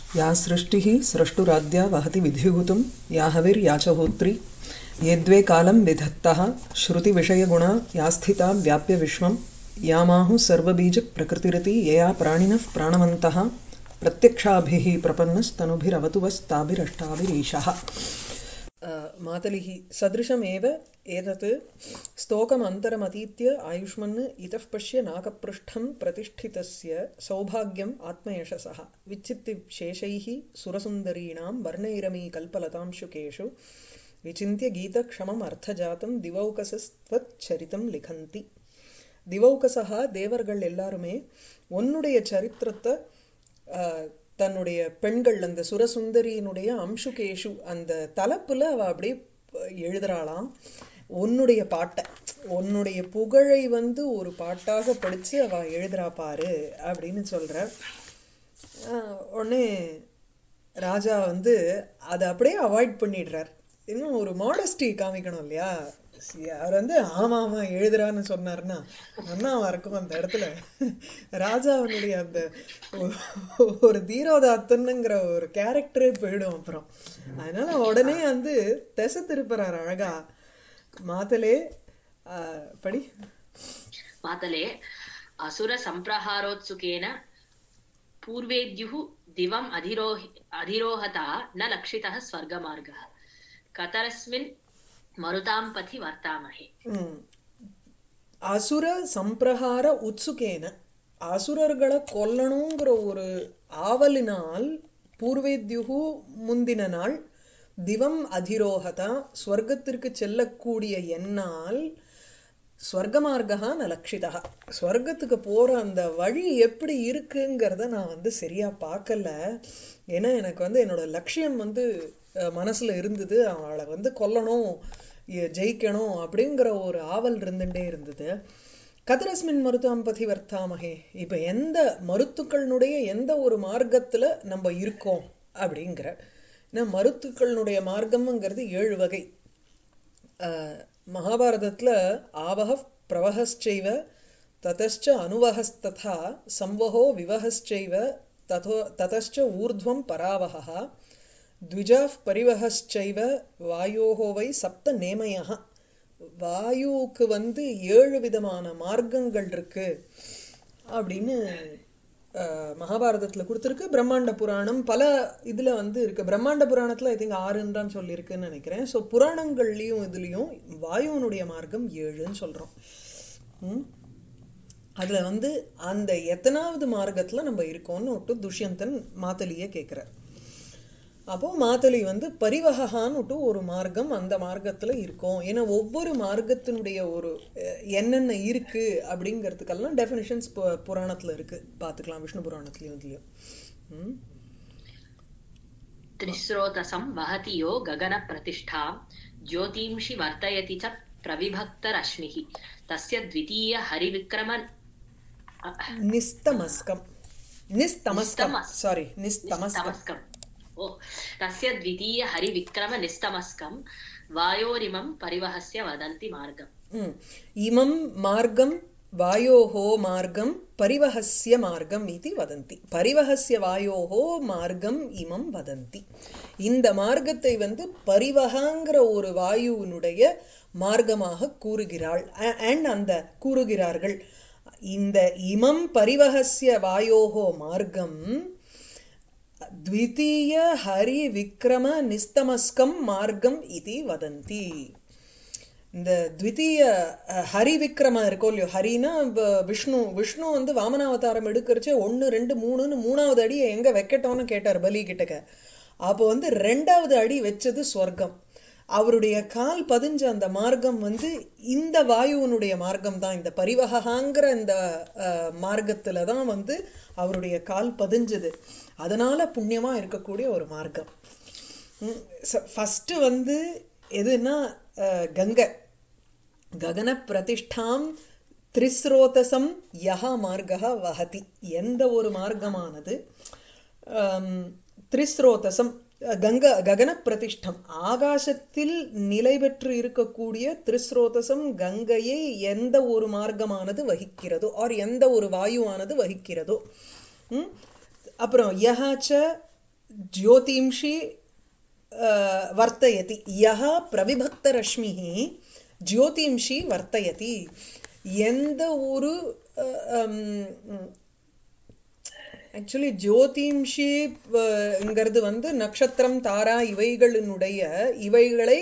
या सृष्टिः स्रष्टुराद्या वहति विधिभूतं या हविर्या च होत्री ये द्वे कालं विधत्तः श्रुतिविषयगुणा या स्थिता व्याप्य विश्वं यामाहुः सर्वबीजप्रकृतिरिति यया प्राणिनः प्राणवन्तः प्रत्यक्षाभिः प्रपन्नस्तनुभिरवतु वस्ताभिरष्टाभिरीशः। मातलिः सदृशमेव एतत् स्तोकमन्तरमतीत्य आयुष्मन् इतः पश्य नाकपृष्ठं प्रतिष्ठितस्य सौभाग्यम् आत्मयशसः विचित्तिशेषैः सुरसुन्दरीणां वर्णैरमी कल्पलतांशुकेषु विचिन्त्य गीतक्षमम् अर्थजातं दिवौकसस्त्वच्चरितं लिखन्ति. திவௌகசா தேவர்கள் எல்லாருமே உன்னுடைய சரித்திரத்தை தன்னுடைய பெண்கள் அந்த சுரசுந்தரியினுடைய அம்சுகேஷு அந்த தலைப்புல அவ அப்படியே எழுதுறாளாம். உன்னுடைய பாட்டை உன்னுடைய புகழை ஒரு பாட்டாக படிச்சு அவ எழுதுறா பாரு அப்படின்னு சொல்ற. உடனே ராஜா அதை அப்படியே அவாய்ட் பண்ணிடுறார். இன்னும் ஒரு மாடஸ்டி காமிக்கணும் இல்லையா? அவர் ஆமா ஆமா எழுதுறான்னு சொன்னார்னா அண்ணாவா இருக்கும் அந்த இடத்துல. ராஜாவனுடைய அந்த ஒரு தீரோதாத்தன்னுங்கிற ஒரு கேரக்டரே போயிடும் அப்புறம். அதனால உடனே திசை திருப்புறார் அழகா. மாதலே படி. மாதலே அசுர சம்பிரஹாரோத்சுகேன பூர்வேத்யுஹு திவம் அதிரோஹதா ந லக்ஷிதः ஸ்வர்கமார்கः கதரஸ்மின் மருதாம் பதி வர்த்தாமஹே. அசுர சம்பிரஹார உத்சுகேன அசுரர்களை கொல்லணுங்கிற ஒரு ஆவலினால் பூர்வேத்யுஹு முந்தின நாள் திவம் அதிரோகதா ஸ்வர்க்கத்திற்கு செல்லக்கூடிய என்னால் ஸ்வர்கமார்கா ந லக்ஷிதா ஸ்வர்க்கத்துக்கு போற அந்த வழி எப்படி இருக்குங்கிறத நான் சரியா பார்க்கல. ஏன்னா எனக்கு என்னோட லட்சியம் மனசுல இருந்தது. அவளை கொல்லணும் ஜெயிக்கணும் அப்படிங்கிற ஒரு ஆவல் இருந்துட்டே இருந்தது. கதரஸ்மின் மருத்துவம் பதி வர்த்தாமகே. இப்ப எந்த மருத்துக்களுடைய எந்த ஒரு மார்க்கத்துல நம்ம இருக்கோம் அப்படிங்கிற. மருத்துக்களுடைய மார்க்கம்ங்கிறது 7 வகை. மகாபாரதத்துல ஆவஹ பிரவஹஸ்சைவ ததச்ச அனுவஹஸ்ததா சம்வஹோ விவஹஸ்சைவ ததச்ச ஊர்த்வம் பராவஹ த்விஜாஃப் பரிவஹஸ்சைவ வாயோஹோ வை சப்த நேமயஹ. வாயுவுக்கு 7 விதமான மார்க்கங்கள் இருக்கு அப்படின்னு மகாபாரதத்துல கொடுத்துருக்கு. பிரம்மாண்ட புராணம் பல இதுல இருக்கு. பிரம்மாண்ட புராணத்துல ஐ திங்க் 6 தான் சொல்லியிருக்குன்னு நினைக்கிறேன். ஸோ புராணங்கள்லயும் இதுலயும் வாயுவனுடைய மார்க்கம் 7ன்னு சொல்றோம். அதுல அந்த எத்தனாவது மார்க்கத்துல நம்ம இருக்கோம்னு விட்டு துஷ்யந்தன் மாத்தலியே கேட்கிறார். அப்போ மாத்தலி பரிவகான்னு ஒரு மார்க்கம் அந்த மார்க்கத்துல இருக்கும். ஏன்னா ஒவ்வொரு மார்க்கத்தினுடைய ஒரு என்னென்ன இருக்கு அப்படிங்கிறதுக்கெல்லாம் டெஃபினிஷன்ஸ் புராணத்துல இருக்கு. பாத்துக்கலாம் விஷ்ணு புராணத்துலயும் இதுலயும். திரிஸ்ரோதசம் வஹதி யோ ககன பிரதிஷ்டா ஜோதிம்ஷி வர்த்தயதி ச பிரவிபக்த ரஷ்மிஹி தஸ்ய த்விதீய ஹரிவிக்ரம நிஸ்தமஸ்கம் तस्य द्वितीय हरिविक्रम निस्तमस्कं वायोरिमं परिवहस्य वदन्ति मार्गम्. इमं मार्गं वायोः मार्गं परिवहस्य मार्गम् इति वदन्ति. परिवहस्य वायोः मार्गम् इमं वदन्ति. இந்த மார்க்கத்தை பரிவகங்கிற ஒரு வாயுவினுடைய மார்க்கமாக கூறுகிறாள் அந்த கூறுகிறார்கள். இந்த இமம் பரிவஹஸ்ய வாயோஹோ மார்க்கம் த்விதீய ஹரி விக்ரம நிஸ்தமஸ்கம் மார்க்கம் இதி வதந்தி. இந்த த்விதீய ஹரி விக்ரம இருக்கோ இல்லையோ, ஹரினா விஷ்ணு வாமனாவதாரம் எடுக்கிறச்சே 1 2 3ன்னு 3வது அடியை எங்க வைக்கட்டோம்னு கேட்டார் பலி கிட்டக்க. அப்போ 2வது அடி வச்சது ஸ்வர்க்கம். அவருடைய கால் பதிஞ்ச அந்த மார்க்கம் இந்த வாயுவனுடைய மார்க்கம் தான். இந்த பரிவகாங்கிற இந்த மார்க்கத்துலதான் அவருடைய கால் பதிஞ்சது. அதனால புண்ணியமா இருக்கக்கூடிய ஒரு மார்க்கம். ஃபர்ஸ்ட் எதுன்னா கங்கை ககன பிரதிஷ்டாம் திரிஸ்ரோதசம் யஹ மார்கஹ வஹதி. எந்த ஒரு மார்க்கமானது திரிஸ்ரோதசம் ககன பிரதிஷ்டம் ஆகாசத்தில் நிலை பெற்று இருக்கக்கூடிய திரிஸ்ரோதசம் கங்கையை எந்த ஒரு மார்க்கமானது வகிக்கிறதோ எந்த ஒரு வாயுவானது வகிக்கிறதோ. அப்புறம் யஹாச்ச ஜோதிம்ஷி வர்த்தயதி யஹ பிரவிபக்த ரஷ்மிஹ ஜோதிம்ஷி வர்த்தயதி எந்த ஒரு ஆக்சுவலி ஜோதிம்ஷிங்கிறது வந்து நட்சத்திரம் தாரா இவைகளை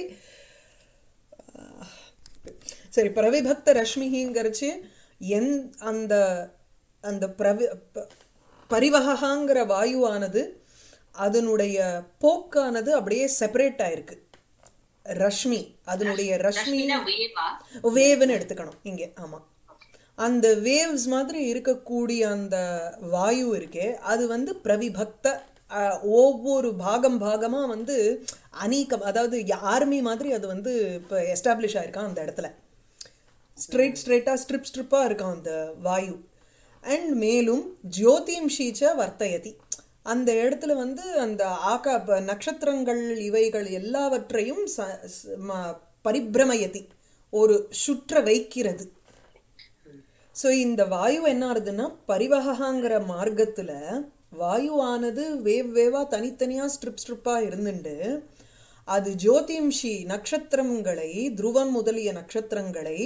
சரி பிரவிபக்த ரஷ்மிங்கிறச்சு அந்த அந்த பரிவகாங்கிற வாயுவானது அதனுடைய போக்கானது அப்படியே செப்பரேட் ஆயிருக்கு. ரஷ்மி அதனுடைய ரஷ்மி வேவ்னு எடுத்துக்கணும் இங்க. ஆமா, அந்த வேவ்ஸ் மாதிரி இருக்கக்கூடிய அந்த வாயு இருக்கே அது வந்து பிரவிபக்த ஒவ்வொரு பாகமா வந்து அநீகம், அதாவது ஆர்மி மாதிரி அது வந்து இப்போ எஸ்டாப்ளிஷ் ஆயிருக்கான் அந்த இடத்துல. ஸ்ட்ரெயிட்டா ஸ்ட்ரிப்பா இருக்கான் அந்த வாயு. அண்ட் மேலும் ஜோதிம்ஷீச்ச வர்த்தயதி அந்த இடத்துல வந்து அந்த நட்சத்திரங்கள் இவைகள் எல்லாவற்றையும் பரிபிரமயதி ஒரு சுற்ற வைக்கிறது. ஸோ இந்த வாயு என்ன ஆகுதுன்னா பரிவகாங்கிற மார்க்கத்துல வாயுவானது வேவா தனித்தனியா ஸ்ட்ரிப்பா இருந்துட்டு அது ஜோதிம்ஷி நட்சத்திரங்களை துருவம் முதலிய நட்சத்திரங்களை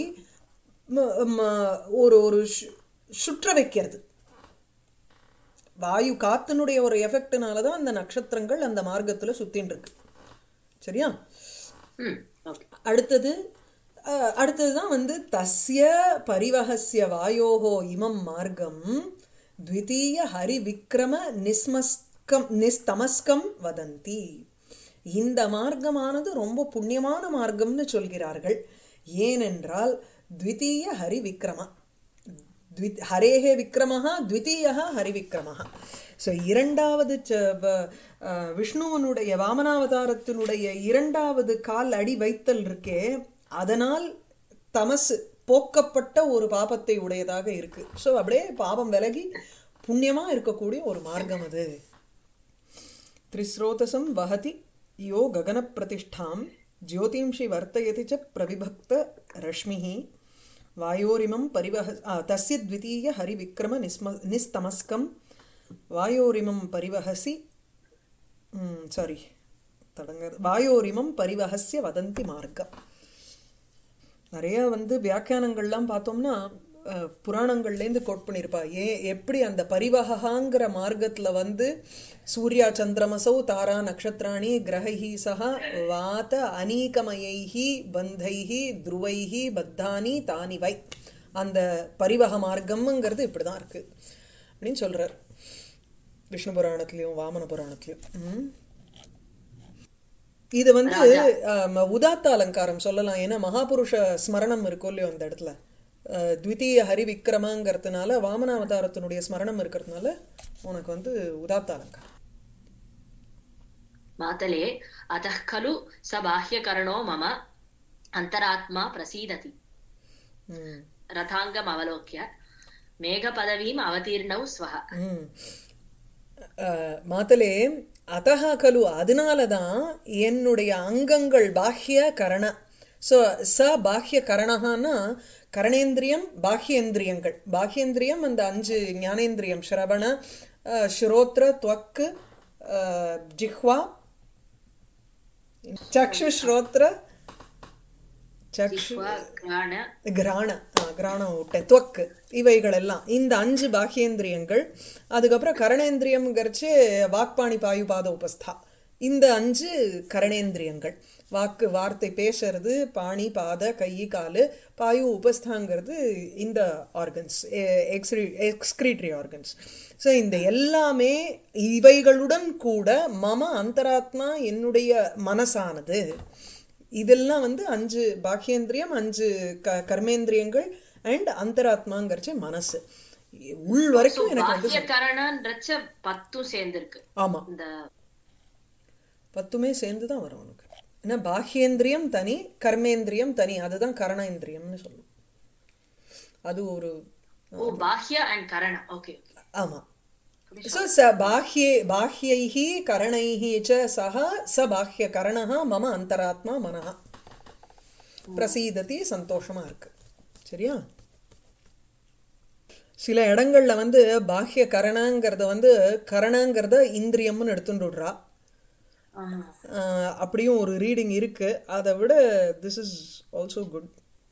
ஒரு சுற்ற வைக்கிறது. வாயு காத்தினுடைய ஒரு எஃபெக்ட்னாலதான் அந்த நட்சத்திரங்கள் அந்த மார்க்கத்துல சுத்தின்னு இருக்கு. சரியா? அடுத்ததுதான் வந்து தஸ்ய பரிவஹஸ்ய வாயோஹோ இமம் மார்க்கம் த்விதீய ஹரி விக்ரம நிஸ்தமஸ்கம் வதந்தி. இந்த மார்க்கமானது ரொம்ப புண்ணியமான மார்க்கம்னு சொல்கிறார்கள். ஏனென்றால் த்விதீய ஹரி விக்ரம ஹரேஹே விக்ரமஹா த்விதீயஹ ஹரி விக்ரமஹ. ஸோ இரண்டாவது விஷ்ணுவனுடைய வாமனாவதாரத்தினுடைய இரண்டாவது கால் அடி வைத்தல் இருக்கே அதனால் தமசு போக்கப்பட்ட ஒரு பாபத்தை உடையதாக இருக்கு. ஸோ அப்படியே பாபம் விலகி புண்ணியமா இருக்கக்கூடிய ஒரு மார்க்கம் அது. திரிஸ்ரோதசம் வஹதி யோ ககன பிரதிஷ்டாம் ஜோதிம்ஷி வர்த்தயதி ச பிரவிபக்த ரஷ்மிஹி வாயோரிமம் தஸ்ய த்விதீய ஹரி விக்ரம நிஸ்தமஸ்கம் வாயோரிமம் பரிவஹசி வாயோரிமம் பரிவஹஸ்ய வதந்தி மார்க்கம். நிறைய வந்து வியாக்கியானங்கள்லாம் பார்த்தோம்னா புராணங்கள்லேருந்து கோட் பண்ணியிருப்பா. எப்படி அந்த பரிவகாங்கிற மார்க்கத்துல வந்து சூர்யா சந்திரமசௌ தாரா நக்ஷத்ராணி கிரகைஹி சஹ வாத அநீகமயைஹி பந்தைஹி துருவைஹி பத்தானி தானி வை. அந்த பரிவக மார்க்கம்ங்கிறது இப்படிதான் இருக்கு அப்படின்னு சொல்றார் விஷ்ணு புராணத்திலையும் வாமன புராணத்திலையும். இது வந்து உதாத்த அலங்காரம் சொல்லலாம். ஏன்னா மகாபுருஷ ஸ்மரணம் இருக்கும் இல்லையோ அந்த இடத்துல த்விதீய ஹரி விக்ரமங்கிறதுனால வாமனாவதாரத்தினுடைய ஸ்மரணம் இருக்கிறதுனால உனக்கு வந்து உதாத்த அலங்காரம். மாதலே அதः खलु स बाह्यकरणो मम अन्तरात्मा प्रसीदति रथाङ्गम् अवलोक्य मेघपदवीम् अवतीर्णौ स्वः. மாதலே அதஹ கலு அதனாலதான் என்னுடைய அங்கங்கள் பாஹ்ய கரண. ஸோ ச பாஹ்ய கரணஹான்னா கரணேந்திரியம் பாஹ்யேந்திரியங்கள். பாஹ்யேந்திரியம் அந்த 5 ஞானேந்திரியம் ஸ்ரவண ஸ்ரோத்ர த்வக்கு ஜிஹ்வா சக்ஷு ஸ்ரோத்ர கிராணம் துவக்கு இவைகள் எல்லாம் இந்த 5 பாஹ்யேந்திரியங்கள். அதுக்கப்புறம் கரணேந்திரியம்ங்கிறச்சு வாக்பாணி பாயு பாத உபஸ்தா. இந்த 5 கரணேந்திரியங்கள். வாக்கு வார்த்தை பேசுறது, பாணி பாத கை காலு, பாயு உபஸ்தாங்கிறது இந்த ஆர்கன்ஸ் எக்ஸ்கிரீட்டரி ஆர்கன்ஸ். ஸோ இந்த எல்லாமே இவைகளுடன் கூட மம அந்தராத்மா என்னுடைய மனசானது இதெல்லாம் வந்து 5 பாஹ்யேந்திரியம் 5 கர்மேந்திரியங்கள் அண்ட் அந்தராத்மாங்கிறச்சு மனசு உள் வரைக்கும் எனக்கு வந்து 10 சேர்ந்திருக்கு. ஆமா, 10மே சேர்ந்துதான் வரும் உனக்கு. ஏன்னா பாஹ்யேந்திரியம் தனி கர்மேந்திரியம் தனி, அதுதான் கரணேந்திரியம்னு சொல்லும். அது ஒரு பாஹ்ய அண்ட் கரண. ஓகே, ஆமா. So बाह्यैः करणैः च सह स बाह्यकरणः मम अंतरात्मा मनः प्रसीदति. சந்தோஷமா இருக்கு. சரியா? சில இடங்கள்ல வந்து பாஹ்ய கரணங்கிறத வந்து கரணங்கிறத இந்திரியம்னு எடுத்துட்டு விடுறா. அப்படியும் ஒரு ரீடிங் இருக்கு. அதை விட திஸ் இஸ் ஆல்சோ குட்.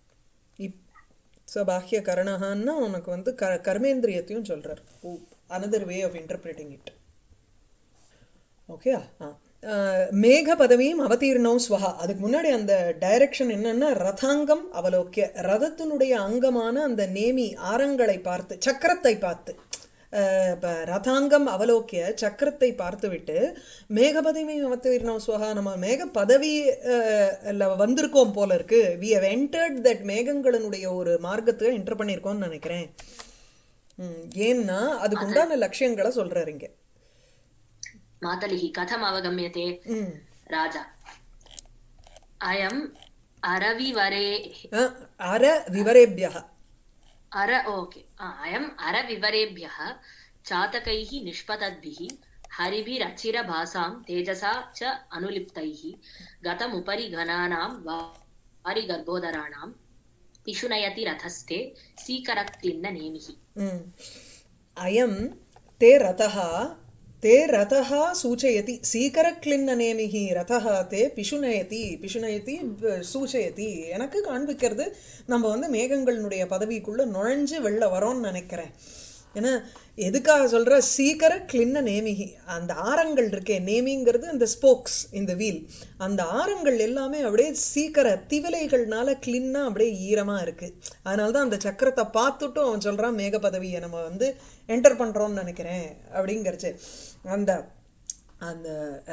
பாஹ்ய கரணஹான்னா உனக்கு வந்து கர்மேந்திரியத்தையும் சொல்றார். another way of interpreting it. Okay. மேக பதவியும் அவதீர்ணம் ஸ்வஹா. அதுக்கு முன்னாடி அந்த டைரக்ஷன் என்னன்னா ரதாங்கம் அவலோக்கிய, ரதத்தினுடைய அங்கமான அந்த நேமி ஆரங்களை பார்த்து, சக்கரத்தை பார்த்து, ரதாங்கம் அவலோக்கிய சக்கரத்தை பார்த்து விட்டு மேக பதவியும் அவதீர்ணம் ஸ்வஹா. நம்ம மேக பதவி வந்திருக்கோம் போல இருக்கு. we have entered that மேகங்களினுடைய ஒரு மார்க்கத்தை என்டர் பண்ணியிருக்கோம்னு நினைக்கிறேன். ஏன்னா அதுக்கு உண்டான லட்சியங்களை சொல்றாரு இங்க. मातलिः कथम् अवगम्यते? राजा अयम् अरविवरेभ्यः अयम् अरविवरेभ्यः चातकैः निष्पतद्भिः हरिभिरचिरभासां तेजसा च अनुलिप्तैः गतमुपरि घनानां वारिगर्भोदराणां पिशुनयति रथस्थे सीकरक्लिन्न नेमिः. अयं ते रथः ते रथः सूचयति सीकरक्लिन्न नेमिः रथः ते पिशुनयति पिशुनयति सूचयति. எனக்கு காண்பிக்கிறது நம்ம வந்து மேகங்களுடைய பதவிக்குள்ள நுழைஞ்சு வெளில வரோம்னு நினைக்கிறேன். ஏன்னா எதுக்காக சொல்ற சீக்கர கிளின்ன நேமிகி, அந்த ஆரங்கள் இருக்கே, நேமிங்கிறது அந்த ஸ்போக்ஸ் இந்த வீல், அந்த ஆரங்கள் எல்லாமே அப்படியே சீக்கர திவிலைகள்னால கிளின்னா அப்படியே ஈரமா இருக்கு. அதனாலதான் அந்த சக்கரத்தை பார்த்துட்டும் அவன் சொல்றான் மேக பதவியை நம்ம வந்து என்டர் பண்றோம்னு நினைக்கிறேன் அப்படிங்கிறச்சு. அந்த அந்த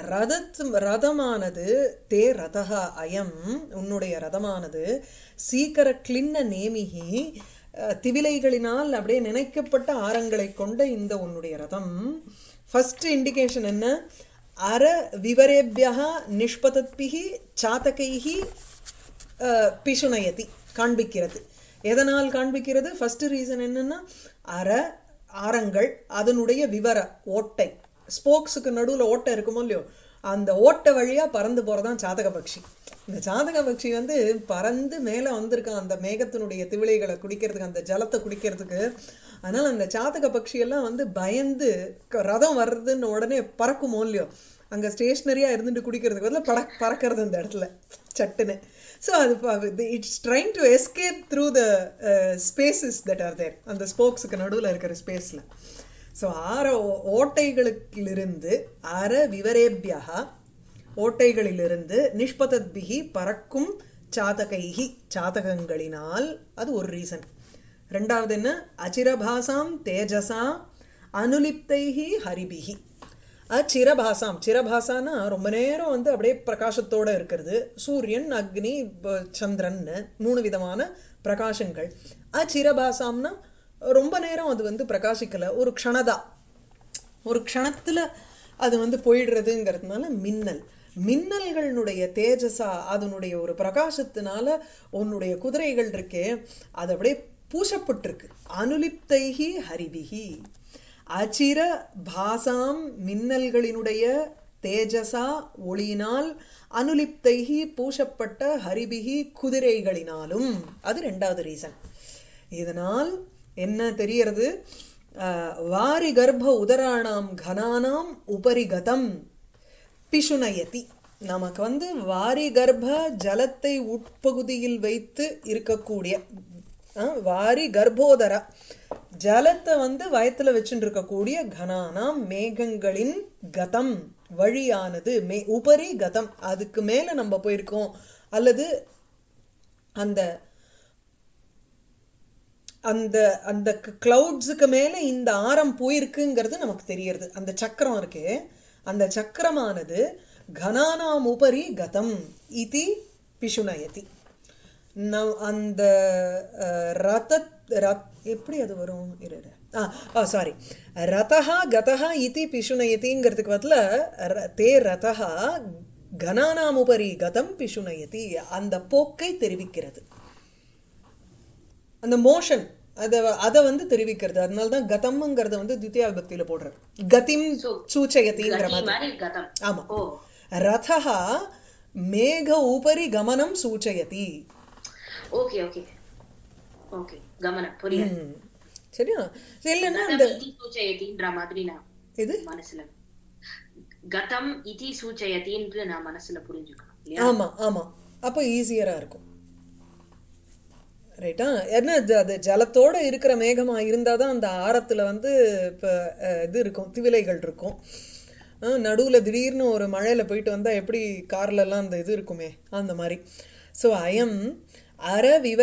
ரதமானது தே ரதஹா அயம், உன்னுடைய ரதமானது சீக்கர கிளின்ன நேமிகி, திவிலைகளினால் அப்படியே நினைக்கப்பட்ட ஆரங்களை கொண்ட இந்த உன்னுடைய ரதம். ஃபர்ஸ்ட் இண்டிகேஷன் என்ன? அர விவரேபியः நிஷ்பதத்பிஹி சாதகைஹி பிசுனயதி காண்பிக்கிறது. எதனால் காண்பிக்கிறது? ஃபர்ஸ்ட் ரீசன் என்னன்னா ஆரங்கள் அதனுடைய விவர ஓட்டை, ஸ்போக்ஸுக்கு நடுவுல ஓட்டை இருக்குமோ இல்லையோ, அந்த ஓட்டை வழியா பறந்து போறதான் சாதக பட்சி. இந்த சாதக பட்சி வந்து பறந்து மேல வந்திருக்கான் அந்த மேகத்தினுடைய திவிலைகளை குடிக்கிறதுக்கு, அந்த ஜலத்தை குடிக்கிறதுக்கு. அதனால அந்த சாதக பட்சி எல்லாம் வந்து பயந்து ரதம் வர்றதுன்னு உடனே பறக்குமோ இல்லையோ, அங்க ஸ்டேஷனரியா இருந்துட்டு குடிக்கிறதுக்கு பதில் பறக்கிறது அந்த இடத்துல சட்டுன்னு. ஸோ அது it's trying to escape through the spaces that are there, அந்த ஸ்போக்ஸுக்கு நடுவில் இருக்கிற ஸ்பேஸ்ல. ஸோ ஓட்டைகளிலிருந்து விவரேபியா, ஓட்டைகளிலிருந்து நிஷ்பதத்பிஹி பறக்கும் சாதகைஹி சாதகங்களினால், அது ஒரு ரீசன். ரெண்டாவது என்ன? அச்சிரபாசாம் தேஜசா அனுலிப்தைஹி ஹரிபிஹி. சிரபாசாம், சிரபாசானா ரொம்ப நேரம் வந்து அப்படியே பிரகாசத்தோட இருக்கிறது. சூரியன், அக்னி, சந்திரன், 3 விதமான பிரகாசங்கள். சிரபாசாம்னா ரொம்ப நேரம் அது வந்து பிரகாசிக்கல, ஒரு க்ஷணதா, ஒரு க்ஷணத்துல அது வந்து போயிடுறதுங்கிறதுனால மின்னல். மின்னல்களுடைய தேஜசா, அதனுடைய ஒரு பிரகாசத்தினால உன்னுடைய குதிரைகள் இருக்கே அது அப்படியே பூசப்பட்டிருக்கு. அனுலிப்தைஹி ஹரிபிஹி, அச்சிர பாசாம் மின்னல்களினுடைய தேஜசா ஒளியினால், அனுலிப்தைஹி பூசப்பட்ட ஹரிபிஹி குதிரைகளினாலும். அது ரெண்டாவது ரீசன். இதனால் என்ன தெரியறது? வாரி கர்ப்ப உதராணாம் கனானாம் உபரிகதம் பிசுனயதி. நமக்கு வந்து வாரி கர்ப்ப ஜலத்தை உட்பகுதியில் வைத்து இருக்கக்கூடிய, வாரி கர்ப்போதர ஜலத்தை வந்து வயத்துல வச்சுட்டு இருக்கக்கூடிய கனானாம் மேகங்களின் கதம் வழியானது, உபரி கதம் அதுக்கு மேல நம்ம போயிருக்கோம், அல்லது அந்த அந்த அந்த கிளவுட்ஸுக்கு மேல இந்த ஆரம் போயிருக்குங்கிறது நமக்கு தெரியறது. அந்த சக்கரம் இருக்கு, அந்த சக்கரமானது கனானாம் உபரி கதம் இதி பிசுனயதி. அந்த எப்படி அது வரும்? சாரி, ரதஹா கதஹா இதி பிசுனயதிங்கிறதுக்கு பதிலா தே ரதஹா கனானாம் உபரி கதம் பிசுனயதி, அந்த போக்கை தெரிவிக்கிறது, அந்த மோஷன் அதை வந்து தெரிவிக்கிறது. அதனாலதான் கதம்ங்கிறத வந்து தித்தியா விபக்தியில போடுற கதிம் சூச்சயதிங்கிற மாதிரி. ஆமா, ரதஹா மேக உபரி கமனம் சூச்சயதி. ஓகே ஓகே ஓகே, கமனம் புரியுது. சரியா? இல்லைன்னா அந்த கதம் இதி சூச்சயதின்ற மாதிரி நான் இது மனசுல கதம் இதி சூச்சயதின்னு நான் மனசுல புரிஞ்சுக்கணும் இல்லையா? ஆமா ஆமா, அப்போ ஈஸியரா இருக்கும். ரைட்டா? ஏன்னா அது ஜலத்தோட இருக்கிற மேகமா இருந்தாதான் அந்த ஆரத்துல வந்து இப்ப இது இருக்கும், திவிலைகள் இருக்கும். நடுவுல திடீர்னு ஒரு மழையில போயிட்டு வந்தா எப்படி கார்ல எல்லாம் அந்த இது இருக்குமே, அந்த மாதிரி. ஸோ அயம் அர விவ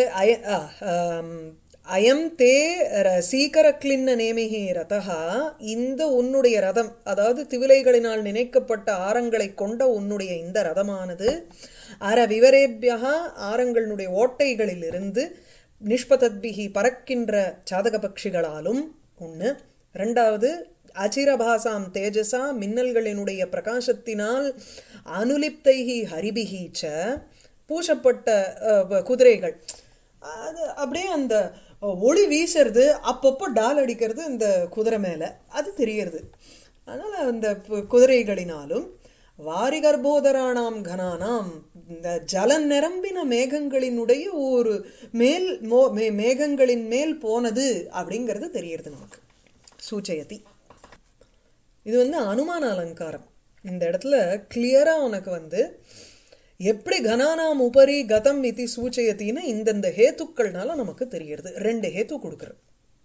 அயம் தே சீக்கர கிளின்ன நேமிகி ரதா, இந்த உன்னுடைய ரதம், அதாவது திவிலைகளினால் நினைக்கப்பட்ட ஆரங்களை கொண்ட உன்னுடைய இந்த ரதமானது அர விவரேபியா, ஆரங்களுடைய ஓட்டைகளிலிருந்து, நிஷ்பதத்பிகி பறக்கின்ற சாதக பட்சிகளாலும் ஒண்ணு. ரெண்டாவது அச்சிரபாசாம் தேஜசா, மின்னல்களினுடைய பிரகாசத்தினால், அனுலிப்தைஹி ஹரிபிஹி ச, பூசப்பட்ட குதிரைகள், அது அப்படியே அந்த ஒளி வீசுறது, அப்பப்போ டால் அடிக்கிறது இந்த குதிரை மேல, அது தெரியறது. அதனால அந்த குதிரைகளினாலும், வாரி கர்ப்போதராணாம் கனானாம், இந்த ஜலம் நிரம்பின மேகங்களினுடைய ஒரு மேல் மேகங்களின் மேல் போனது அப்படிங்கிறது தெரியறது நமக்கு. சூச்சயதி இது வந்து அனுமான அலங்காரம். இந்த இடத்துல கிளியரா உனக்கு வந்து எப்படி கனானாம் உபரி கதம் இதி சூச்சயத்தின்னு இந்தந்த ஹேத்துக்கள்னால நமக்கு தெரியறது. ரெண்டு ஹேத்து கொடுக்குறது.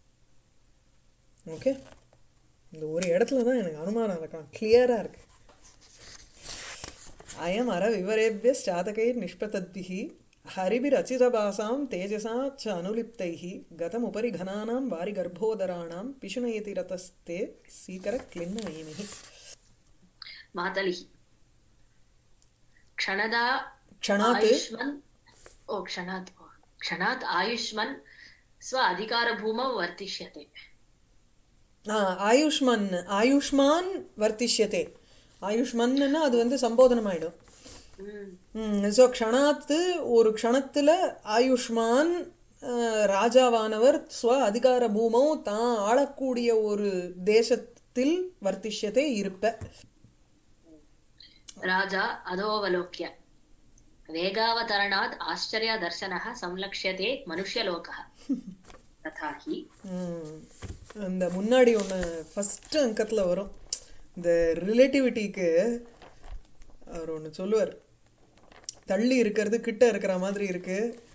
ஓகே, இந்த ஒரு இடத்துலதான் எனக்கு அனுமான அலங்காரம் கிளியரா இருக்கு. அயம் அர விவரேபிய சாதகைர் நிஷ்பதத்பிஹி ஹரிபிர் அச்சிதபாசாம் தேஜசா ச அனுலிப்தைஹி கதம் உபரி கனானாம் வாரி கர்ப்போதராணாம் பிஷுனயதி ரதஸ்தே சீக்கர கிளின்ன நயமிஹி. மாதலிஹி க்ஷணதா க்ஷணாத் ஆயுஷ்மன் க்ஷணாத் ஆயுஷ்மன் ஸ்வ அதிகார பூமௌ வர்த்திஷ்யதே. ஆயுஷ்மன் ஆயுஷ்மான் வர்த்திஷ்யதே. ஆயுஷ்மன்னா அது வந்து சம்போதனம் ஆயிடும். ஸோ க்ஷணாத்து, ஒரு க்ஷணத்துல ஆயுஷ்மான் ராஜாவானவர் ஸ்வ அதிகார பூமௌ, தான் ஆளக்கூடிய ஒரு தேசத்தில் வர்த்திஷ்யத்தை இருப்ப. ராஜா அதோவலோக்ய வேகாவதரணாத் ஆச்சரிய தர்சனः சம்லக்ஷ்யதே மனுஷ்யலோகः ததாஹி. அந்த முன்னாடி ஒன்று ஃபர்ஸ்ட் அங்கத்துல வரும், இந்த ரிலேட்டிவிட்டிக்கு அவர் ஒன்று சொல்லுவார், தள்ளி இருக்கிறது கிட்ட இருக்கிற மாதிரி இருக்கு.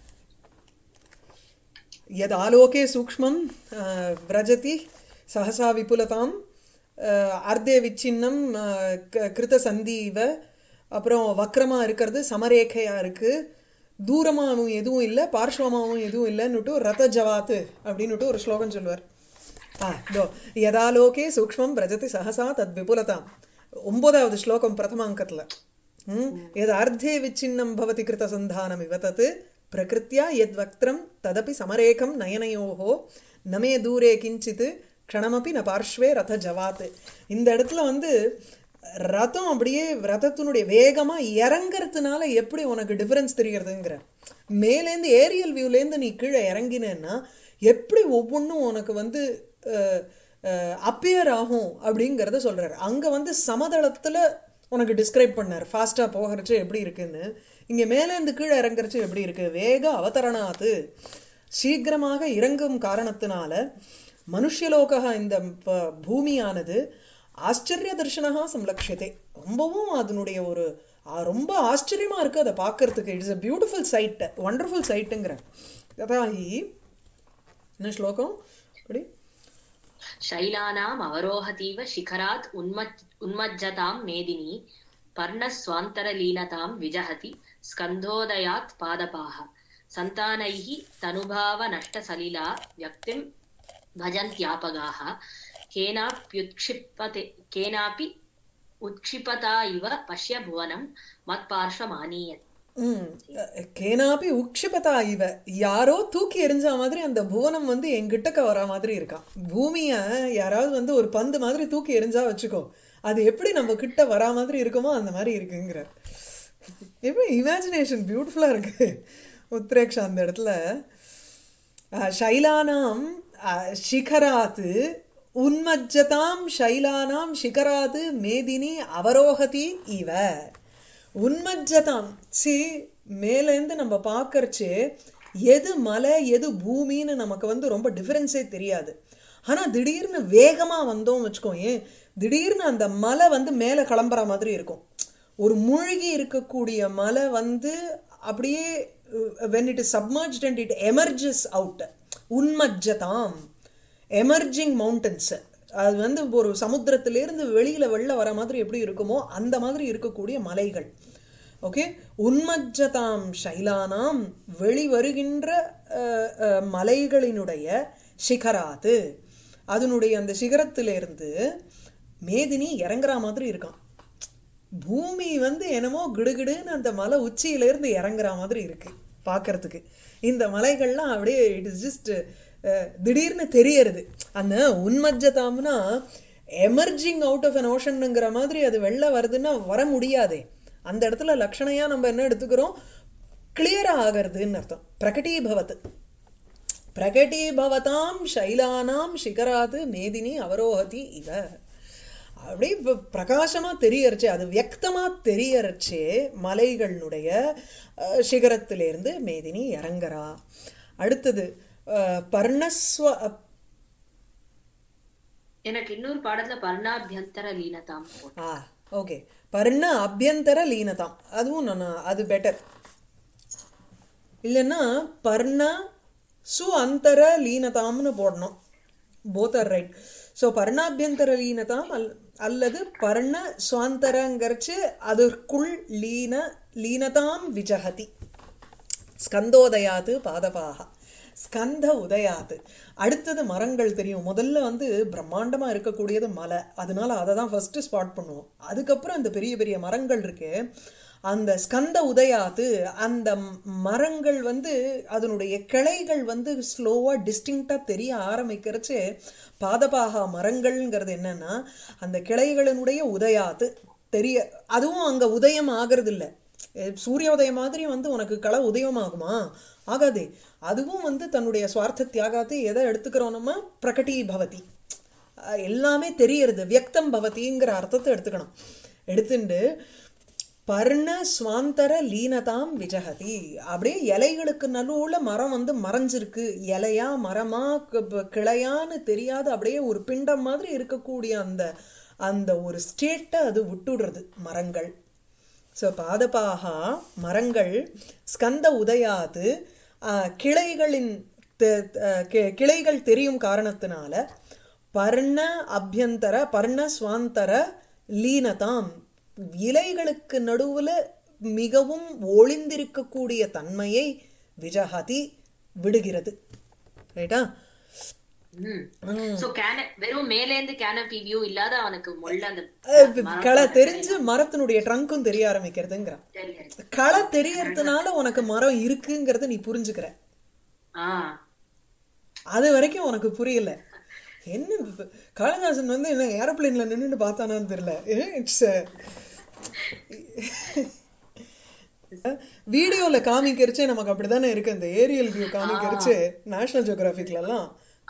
யத் ஆலோகே சூக்ஷ்மம் விரஜதி சஹசா விபுலதாம் அர்த்தே விச்சின்னம் கிருத சந்தீவ. அப்புறம் வக்ரமா இருக்கிறது சமரேகையா இருக்கு, தூரமாவும் எதுவும் இல்லை, பார்ஷ்வமாவும் எதுவும் இல்லைன்னுட்டு ரத ஜவாத்து அப்படின்னுட்டு ஒரு ஸ்லோகம் சொல்லுவார். யதாலோகே சூக்ஷ்மம் விரஜதி சஹசா தத் விபுலதாம், 9வது ஸ்லோகம் பிரதமாங்கத்துல. யதார்த்தே விச்சின்னம் பவதி கிருத சந்தானம் இவ தத் பிரகிருத்யா யத் வக்ரம் ததபி சமரேகம் நயனயோஹோ நமே தூரே கிஞ்சித் க்ஷணமபி ந பார்ஷ்வே ரத ஜவாத். இந்த இடத்துல வந்து ரதம் அப்படியே ரதத்தினுடைய வேகமா இறங்கறதுனால எப்படி உனக்கு டிஃபரன்ஸ் தெரியறதுங்கிற, மேலேந்து ஏரியல் வியூலேருந்து நீ கீழே இறங்கினேன்னா எப்படி ஒவ்வொன்றும் உனக்கு வந்து அப்பியர் ஆகும் அப்படிங்கிறத சொல்றாரு. அங்க வந்து சமதளத்துல உனக்கு டிஸ்கிரைப் பண்ணார் ஃபாஸ்டா போகிறச்சு எப்படி இருக்குன்னு, இங்க மேலேந்து கீழே இறங்குறச்சு எப்படி இருக்கு. வேக அவதரணாத்து, சீக்கிரமாக இறங்கும் காரணத்தினால, மனுஷ்யலோக இந்த பூமியானது ஆச்சரிய தர்ஷனகா சம்லக்ஷியதே, ரொம்பவும் அதனுடைய ஒரு ரொம்ப ஆச்சரியமா இருக்கு அதை பார்க்கறதுக்கு. It's a beautiful sight, wonderful சைட்டுங்கிற. அதாகி என்ன ஸ்லோகம் அப்படி शैलानाम् अवरोहतीव शिखरात् उन्मज्जतां मेदिनी पर्णस्वान्तरलीनतां विजहति स्कन्धोदयात् पादपाः सन्तानैः तनुभावनष्टसलिला व्यक्तिं भजन्त्यापगाः केनापि उत्क्षिपता इव पश्य भुवनं मत्पार्श्वमानीयते. கேனாபி உக்ஷிபதா இவ, யாரோ தூக்கி எறிஞ்ச மாதிரி அந்த புவனம் வந்து எங்கிட்டக்க வர மாதிரி இருக்கான். பூமிய யாராவது வந்து ஒரு பந்து மாதிரி தூக்கி எறிஞ்சா வச்சுக்கோ, அது எப்படி நம்ம கிட்ட வரா மாதிரி இருக்குமோ அந்த மாதிரி இருக்குங்கிற. எப்படி இமேஜினேஷன் பியூட்டிஃபுல்லா இருக்கு உத்ரேக்ஷா அந்த இடத்துல. ஷைலானாம் சிகராத்து உன்மஜ்ஜதாம் ஷைலானாம் சிகராத்து மேதினி அவரோகதி இவ. உன்மஜ்ஜதாம், சி மேலேந்து நம்ம பார்க்கறச்சு எது மலை எது பூமின்னு நமக்கு வந்து ரொம்ப டிஃபரன்ஸே தெரியாது. ஆனா திடீர்னு வேகமா வந்தோம் வச்சுக்கோங்க, திடீர்னு அந்த மலை வந்து மேல கிளம்புற மாதிரி இருக்கும். ஒரு மூழ்கி இருக்கக்கூடிய மலை வந்து அப்படியே when it is submerged and it emerges out, உன்மஜ்ஜதாம், எமர்ஜிங் மவுண்டன்ஸ். அது வந்து ஒரு சமுத்திரத்திலிருந்து வெளியில வெள்ள வர மாதிரி எப்படி இருக்குமோ அந்த மாதிரி இருக்கக்கூடிய மலைகள். ஓகே, உன்மஜ்ஜதாம் சைலானாம், வெளிவருகின்ற மலைகளினுடைய சிகராத்து, அதனுடைய அந்த சிகரத்திலிருந்து மேதினி இறங்குற மாதிரி இருக்கான். பூமி வந்து என்னமோ கிடுகிடுன்னு அந்த மலை உச்சியில இருந்து இறங்குற மாதிரி இருக்கு பாக்குறதுக்கு. இந்த மலைகள்லாம் அப்படியே இட் இஸ் ஜஸ்ட் திடீர்னு தெரியறது. அந்த உன்மஜ்ஜதாம்னா எமர்ஜிங் அவுட் ஆஃப் அன் ஓஷன்ங்கிற மாதிரி அது வெளில வருதுன்னா வர முடியாதே. அந்த இடத்துல லட்சணையா நம்ம என்ன எடுத்துக்கிறோம், கிளியரா ஆகிறதுன்னு அர்த்தம். பிரகடீபவத், பிரகடீபவதாம் சைலானாம் சிகராத் மேதினி அவரோஹதி இவ. அப்படி பிரகாசமா தெரியறச்சே, அது வியக்தமா தெரியறச்சே மலைகளுடைய சிகரத்திலிருந்து மேதினி இறங்குறா. அடுத்தது பர்ணஸ்வ. எனக்கு இன்னொரு பாடத்துல பர்ணாபியந்தர லீனதாம். ஓகே, பர்ண அபியந்தர லீனதாம், அதுவும் நான் அது பெட்டர். இல்லைன்னா பர்ண சு அந்தர லீனதாம்னு போடணும். Both are right. ஸோ பர்ணாபியந்தர லீனதாம் அல்லது பர்ண சுவாந்தரங்கிறச்சு அதற்குள் லீனதாம் விஜகதி. ஸ்கந்தோதயாது பாதபாக, ஸ்கந்த உதயாது. அடுத்தது மரங்கள் தெரியும். முதல்ல வந்து பிரம்மாண்டமா இருக்கக்கூடியது மலை, அதனால அதை தான் ஃபர்ஸ்ட் ஸ்பாட் பண்ணுவோம். அதுக்கப்புறம் அந்த பெரிய பெரிய மரங்கள் இருக்கு. அந்த ஸ்கந்த உதயாது, அந்த மரங்கள் வந்து அதனுடைய கிளைகள் வந்து ஸ்லோவா டிஸ்டிங்டா தெரிய ஆரம்பிக்கிறச்சு பாதபாகா மரங்கள்ங்கிறது என்னன்னா அந்த கிளைகளினுடைய உதயாது தெரிய. அதுவும் அங்க உதயம் ஆகிறது இல்லை. சூரியோதயம் மாதிரி வந்து உனக்கு களை உதயம் ஆகுமா? ஆகாதே. அதுவும் வந்து தன்னுடைய சுவார்த்த தியாகத்தை எதை எடுத்துக்கிறோம் நம்ம, பிரகடீ பவதி, எல்லாமே தெரியறது, வியக்தம் பவதிங்கிற அர்த்தத்தை எடுத்துக்கணும். எடுத்துட்டு பர்ண சுவாந்தர லீனதாம் விஜகதி, அப்படியே இலைகளுக்கு நடுவுல மரம் வந்து மறைஞ்சிருக்கு. இலையா மரமா கிளையான்னு தெரியாது, அப்படியே ஒரு பிண்டம் மாதிரி இருக்கக்கூடிய அந்த அந்த ஒரு ஸ்டேட்டை அது விட்டுடுறது மரங்கள். ஸோ பாதபாகா மரங்கள், ஸ்கந்த உதயாது கிளைகளின் கிளைகள் தெரியும் காரணத்தினால பர்ண அபியந்தர பர்ண சுவாந்தர லீனதாம், இலைகளுக்கு நடுவுல மிகவும் ஒளிந்திருக்கக்கூடிய தன்மையை விஜகதி விடுகிறது. ரைட்டா? வெறும் மேலேந்து கேனபி வியூ இல்லாத அவனுக்கு களை தெரிஞ்சு மரத்தினுடைய ட்ரங்கும் தெரிய ஆரம்பிக்கிறதுங்கிற. களை தெரியறதுனால உனக்கு மரம் இருக்குங்கிறத நீ புரிஞ்சுக்கிற. அது வரைக்கும் உனக்கு புரியல. என்ன காளிதாசன் வந்து என்ன ஏரோப்ளேன்ல நின்னுட்டு பார்த்தானான்னு தெரியல. இட்ஸ் வீடியோல காமிக்கிறச்சே நமக்கு அப்படித்தானே இருக்கு. அந்த ஏரியல் வியூ காமிக்கிறச்சு நேஷனல் ஜியோகிராபிக்ல எல்லாம்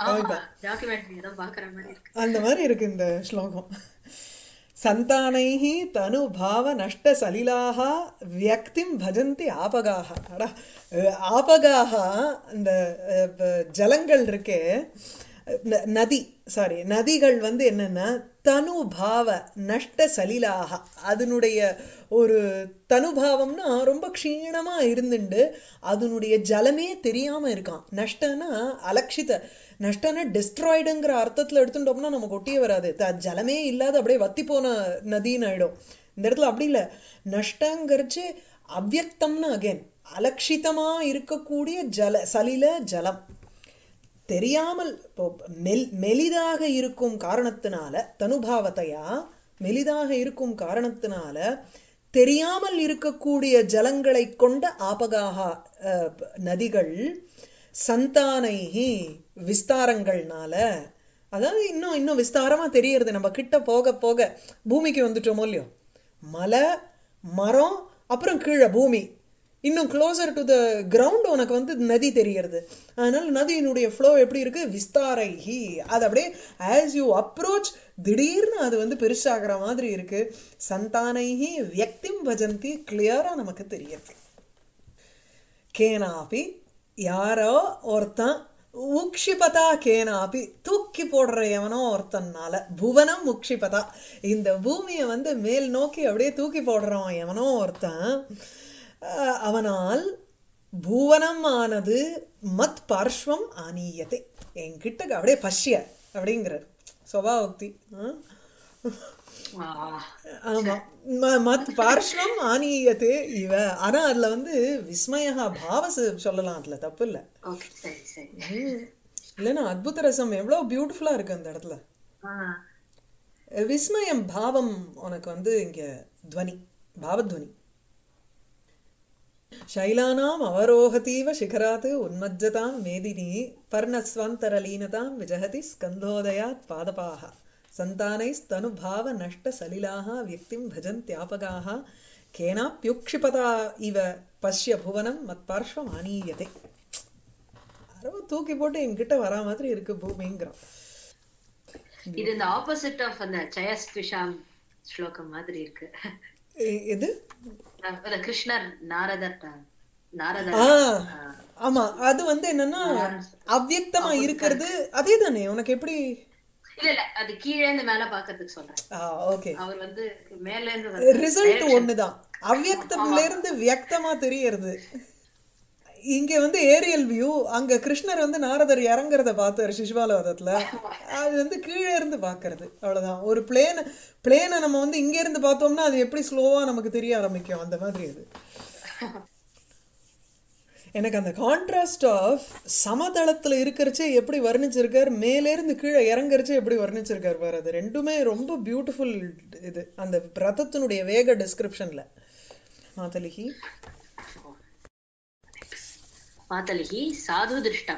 அந்த மாதிரி இருக்கு இந்த ஸ்லோகம். சந்தானைஹி தனு பாவ நஷ்ட சலிலாக வியக்திம் பஜந்தி ஆபகாக. அடா, ஆபகாக அந்த ஜலங்கள் இருக்கே, நதி சாரி நதிகள் வந்து என்னன்னா தனு பாவ நஷ்ட சலிலாக, அதனுடைய ஒரு தனுபாவம்னா ரொம்ப க்ஷீணமா இருந்துண்டு அதனுடைய ஜலமே தெரியாம இருக்கான். நஷ்டனா அலட்சித, நஷ்டனா டிஸ்ட்ராய்டுங்கிற அர்த்தத்துல எடுத்துட்டோம்னா நமக்கு ஒட்டியே வராது. ஜலமே இல்லாத அப்படியே வத்தி போன நதின்னு ஆயிடும். இந்த இடத்துல அப்படி இல்லை. நஷ்டங்கிறச்சு அவ்யக்தம்னு அகேன் அலட்சிதமா இருக்கக்கூடிய ஜல சலில ஜலம் தெரியாமல் மெலிதாக இருக்கும் காரணத்தினால, தனுபாவத்தையா மெலிதாக இருக்கும் காரணத்தினால தெரியாமல் இருக்கக்கூடிய ஜலங்களை கொண்ட ஆபகாக நதிகள், சந்தானைஹி விஸ்தாரங்கள்னால, அதாவது இன்னும் இன்னும் விஸ்தாரமா தெரியறது. நம்ம கிட்ட போக போக பூமிக்கு வந்துட்டோமோ இல்லையோ, மலை மரம் அப்புறம் கீழே பூமி, இன்னும் க்ளோசர் டு த கிரவுண்ட் உனக்கு வந்து நதி தெரியறது. அதனால நதியினுடைய ஃப்ளோ எப்படி இருக்கு, விஸ்தாரைஹி, அது அப்படியே ஆஸ் யூ அப்ரோச் திடீர்னு அது வந்து பெருசாகிற மாதிரி இருக்கு. சந்தானைஹி வியக்திம் பஜந்தி, கிளியரா நமக்கு தெரியுது. கேனாபி யாரோ ஒருத்தன் உக்ஷிபதா கேனாபி தூக்கி போடுற எவனோ ஒருத்தன்னால புவனம் உக்ஷிபதா இந்த பூமியை வந்து மேல் நோக்கி அப்படியே தூக்கி போடுறவன் எவனோ ஒருத்தன் அவனால் புவனம் ஆனது மத் பார்ஷ்வம் ஆனீயத்தை என்கிட்ட அப்படியே பஷ்ய அப்படிங்கிறார் சுபாவோக்தி. ஆமா மத் பார்ஷ்வம் ஆனீயத்தே இவ. ஆனா அதுல வந்து விஸ்மயா பாவஸ் சொல்லலாம், அதுல தப்பு இல்ல. இல்லைன்னா அத்புத ரசம் எவ்வளவு பியூட்டிஃபுல்லா இருக்கு அந்த இடத்துல. விஸ்மயம் பாவம் உனக்கு வந்து இங்க துவனி, பாவத்வனி. शैलानाम् अवरोहतीव शिखरात् उन्मज्जतां मेदिनी पर्णस्वान्तरलीनतां विजहति स्कन्धोदयात् पादपाः सन्तानैस्तनुभाव नष्ट सलिलाः व्यक्तिं भजन्त्यापगाः केनाप्युक्षिपता इव पश्य भुवनं मत्पार्श्वम् आनीयते. அரவ தூக்கி போட்டு என்கிட்ட வரா மாதிரி இருக்கு பூமிங்கிறான். இது இந்த ஆப்போசிட் ஆஃப் அந்த ஜெயஸ்விஷாம் ஸ்லோகம் மாதிரி இருக்கு. இது கிருஷ்ணர் நாரதர். ஆமா அது வந்து என்னன்னா அவ்யக்தமா இருக்கிறது அதே தானே. உனக்கு எப்படி? இல்ல இல்ல அது கீழே இருந்து மேல பாக்கிறதுக்கு சொல்றேன். ஓகே அவர் வந்து மேல இருந்து ரிசல்ட் ஒண்ணுதான். அவ்யக்தம்ல இருந்து வியக்தமா தெரியறது. இங்க வந்து ஏரியல் வியூ, அங்க கிருஷ்ணர் வந்து நாரதர் இறங்குறத பார்த்தாரு சிசுபாலவதத்துல. அது வந்து கீழே இருந்து பாக்குறது அவ்வளவுதான். ஒரு பிளேனை நம்ம வந்து இங்க இருந்து பார்த்தோம்னா அது எப்படி ஸ்லோவா நமக்கு தெரிய ஆரம்பிக்கும், அந்த மாதிரி அது. எனக்கு அந்த கான்ட்ராஸ்ட் ஆஃப் சமதளத்துல இருக்கிறச்சே எப்படி வர்ணிச்சிருக்காரு, மேல இருந்து கீழே இறங்குறச்சே எப்படி வர்ணிச்சிருக்காரு பாரு. அது ரெண்டுமே ரொம்ப பியூட்டிஃபுல். இது அந்த ரதத்தினுடைய வேக டிஸ்கிரிப்ஷன்ல. மாதலிஹி மாதலிஹி சாது திருஷ்டம்.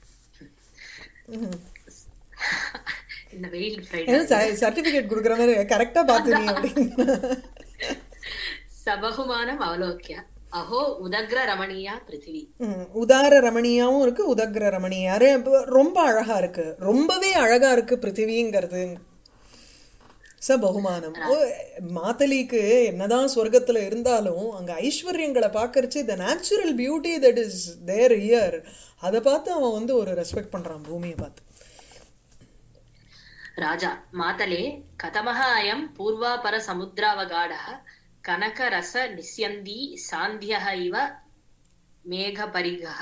இந்த வெயில் சர்டிபிகேட் குடுக்குற மாதிரி கரெக்டா பாத்துனீ அப்படின்னு. சபகுமானம் அவலோக்கிய அஹோ உதக்ர ரமணியா பிருத்திவி. உதார ரமணியாவும் இருக்கு, உதக்ர ரமணியா ரொம்ப அழகா இருக்கு, ரொம்பவே அழகா இருக்கு பிருத்திவிங்கிறது. ச பகுமானம். மாதலிக்கு என்னதான் சொர்க்கத்துல இருந்தாலும் அங்க ஐஸ்வர்யங்களை பாக்கறச்சு the natural beauty that is there here, அதை பார்த்து அவன் வந்து ஒரு ரெஸ்பெக்ட் பண்றான் பூமியை பார்த்து. ராஜா மாதலே கதமஹ அயம் பூர்வாபர சமுத்ராவகாடஹ கனக ரச நிஸ்யந்தி சாந்தியஹ இவ மேக பரிகஹ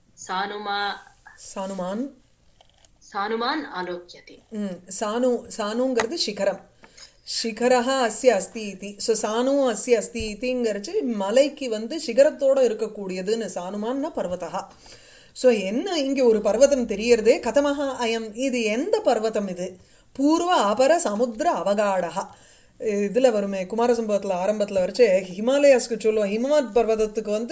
சானுமான் ஆலோக்கியதே. சானுங்கிறது சிகரம். சிகரஹா அஸ்ய அஸ்தி இதி. ஸோ சானு அஸ்ய அஸ்தி இதிங்கிறச்சு மலைக்கு வந்து சிகரத்தோட இருக்கக்கூடியதுன்னு. சானுமான்னா பர்வதா. ஸோ என்ன இங்க ஒரு பர்வதம் தெரியறதே. கதமஹா அயம், இது எந்த பர்வதம் இது? பூர்வ அபர சமுத்திர அவகாடஹா. இதுல வருமே குமாரசம்பவத்துல ஆரம்பத்துல வரைச்சு ஹிமாலயாஸ்க்கு சொல்லுவோம். ஹிமவத் பர்வதத்துக்கு வந்து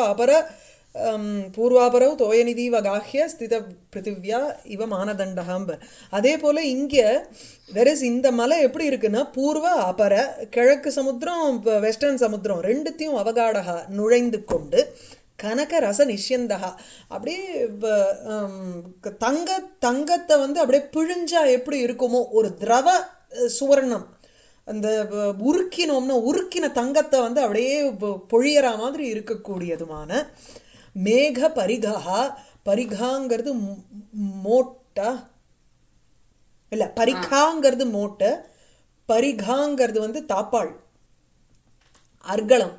பூர்வாபரவ் தோயநிதி வகாஹ்ய ஸ்தித பிருத்திவ்யா இவ மானதண்டஹாம்ப. அதே போல இங்க வெரஸ் இந்த மலை எப்படி இருக்குன்னா பூர்வ அபர, கிழக்கு சமுத்திரம் வெஸ்டர்ன் சமுத்திரம் ரெண்டுத்தையும் அவகாடகா நுழைந்து கொண்டு கனக ரச நிஷ்யந்தகா அப்படியே தங்கத்தை வந்து அப்படியே பிழிஞ்சா எப்படி இருக்குமோ ஒரு திரவ சுவர்ணம், அந்த உருக்கினோம்னா உருக்கின தங்கத்தை வந்து அப்படியே பொழியற மாதிரி இருக்கக்கூடியதுமான மேக பரிகா. பரிகாங்கிறது மோட்டா இல்ல, பரிகாங்கிறது மோட்ட, பரிகாங்கிறது வந்து தாப்பாள் அர்கலம்.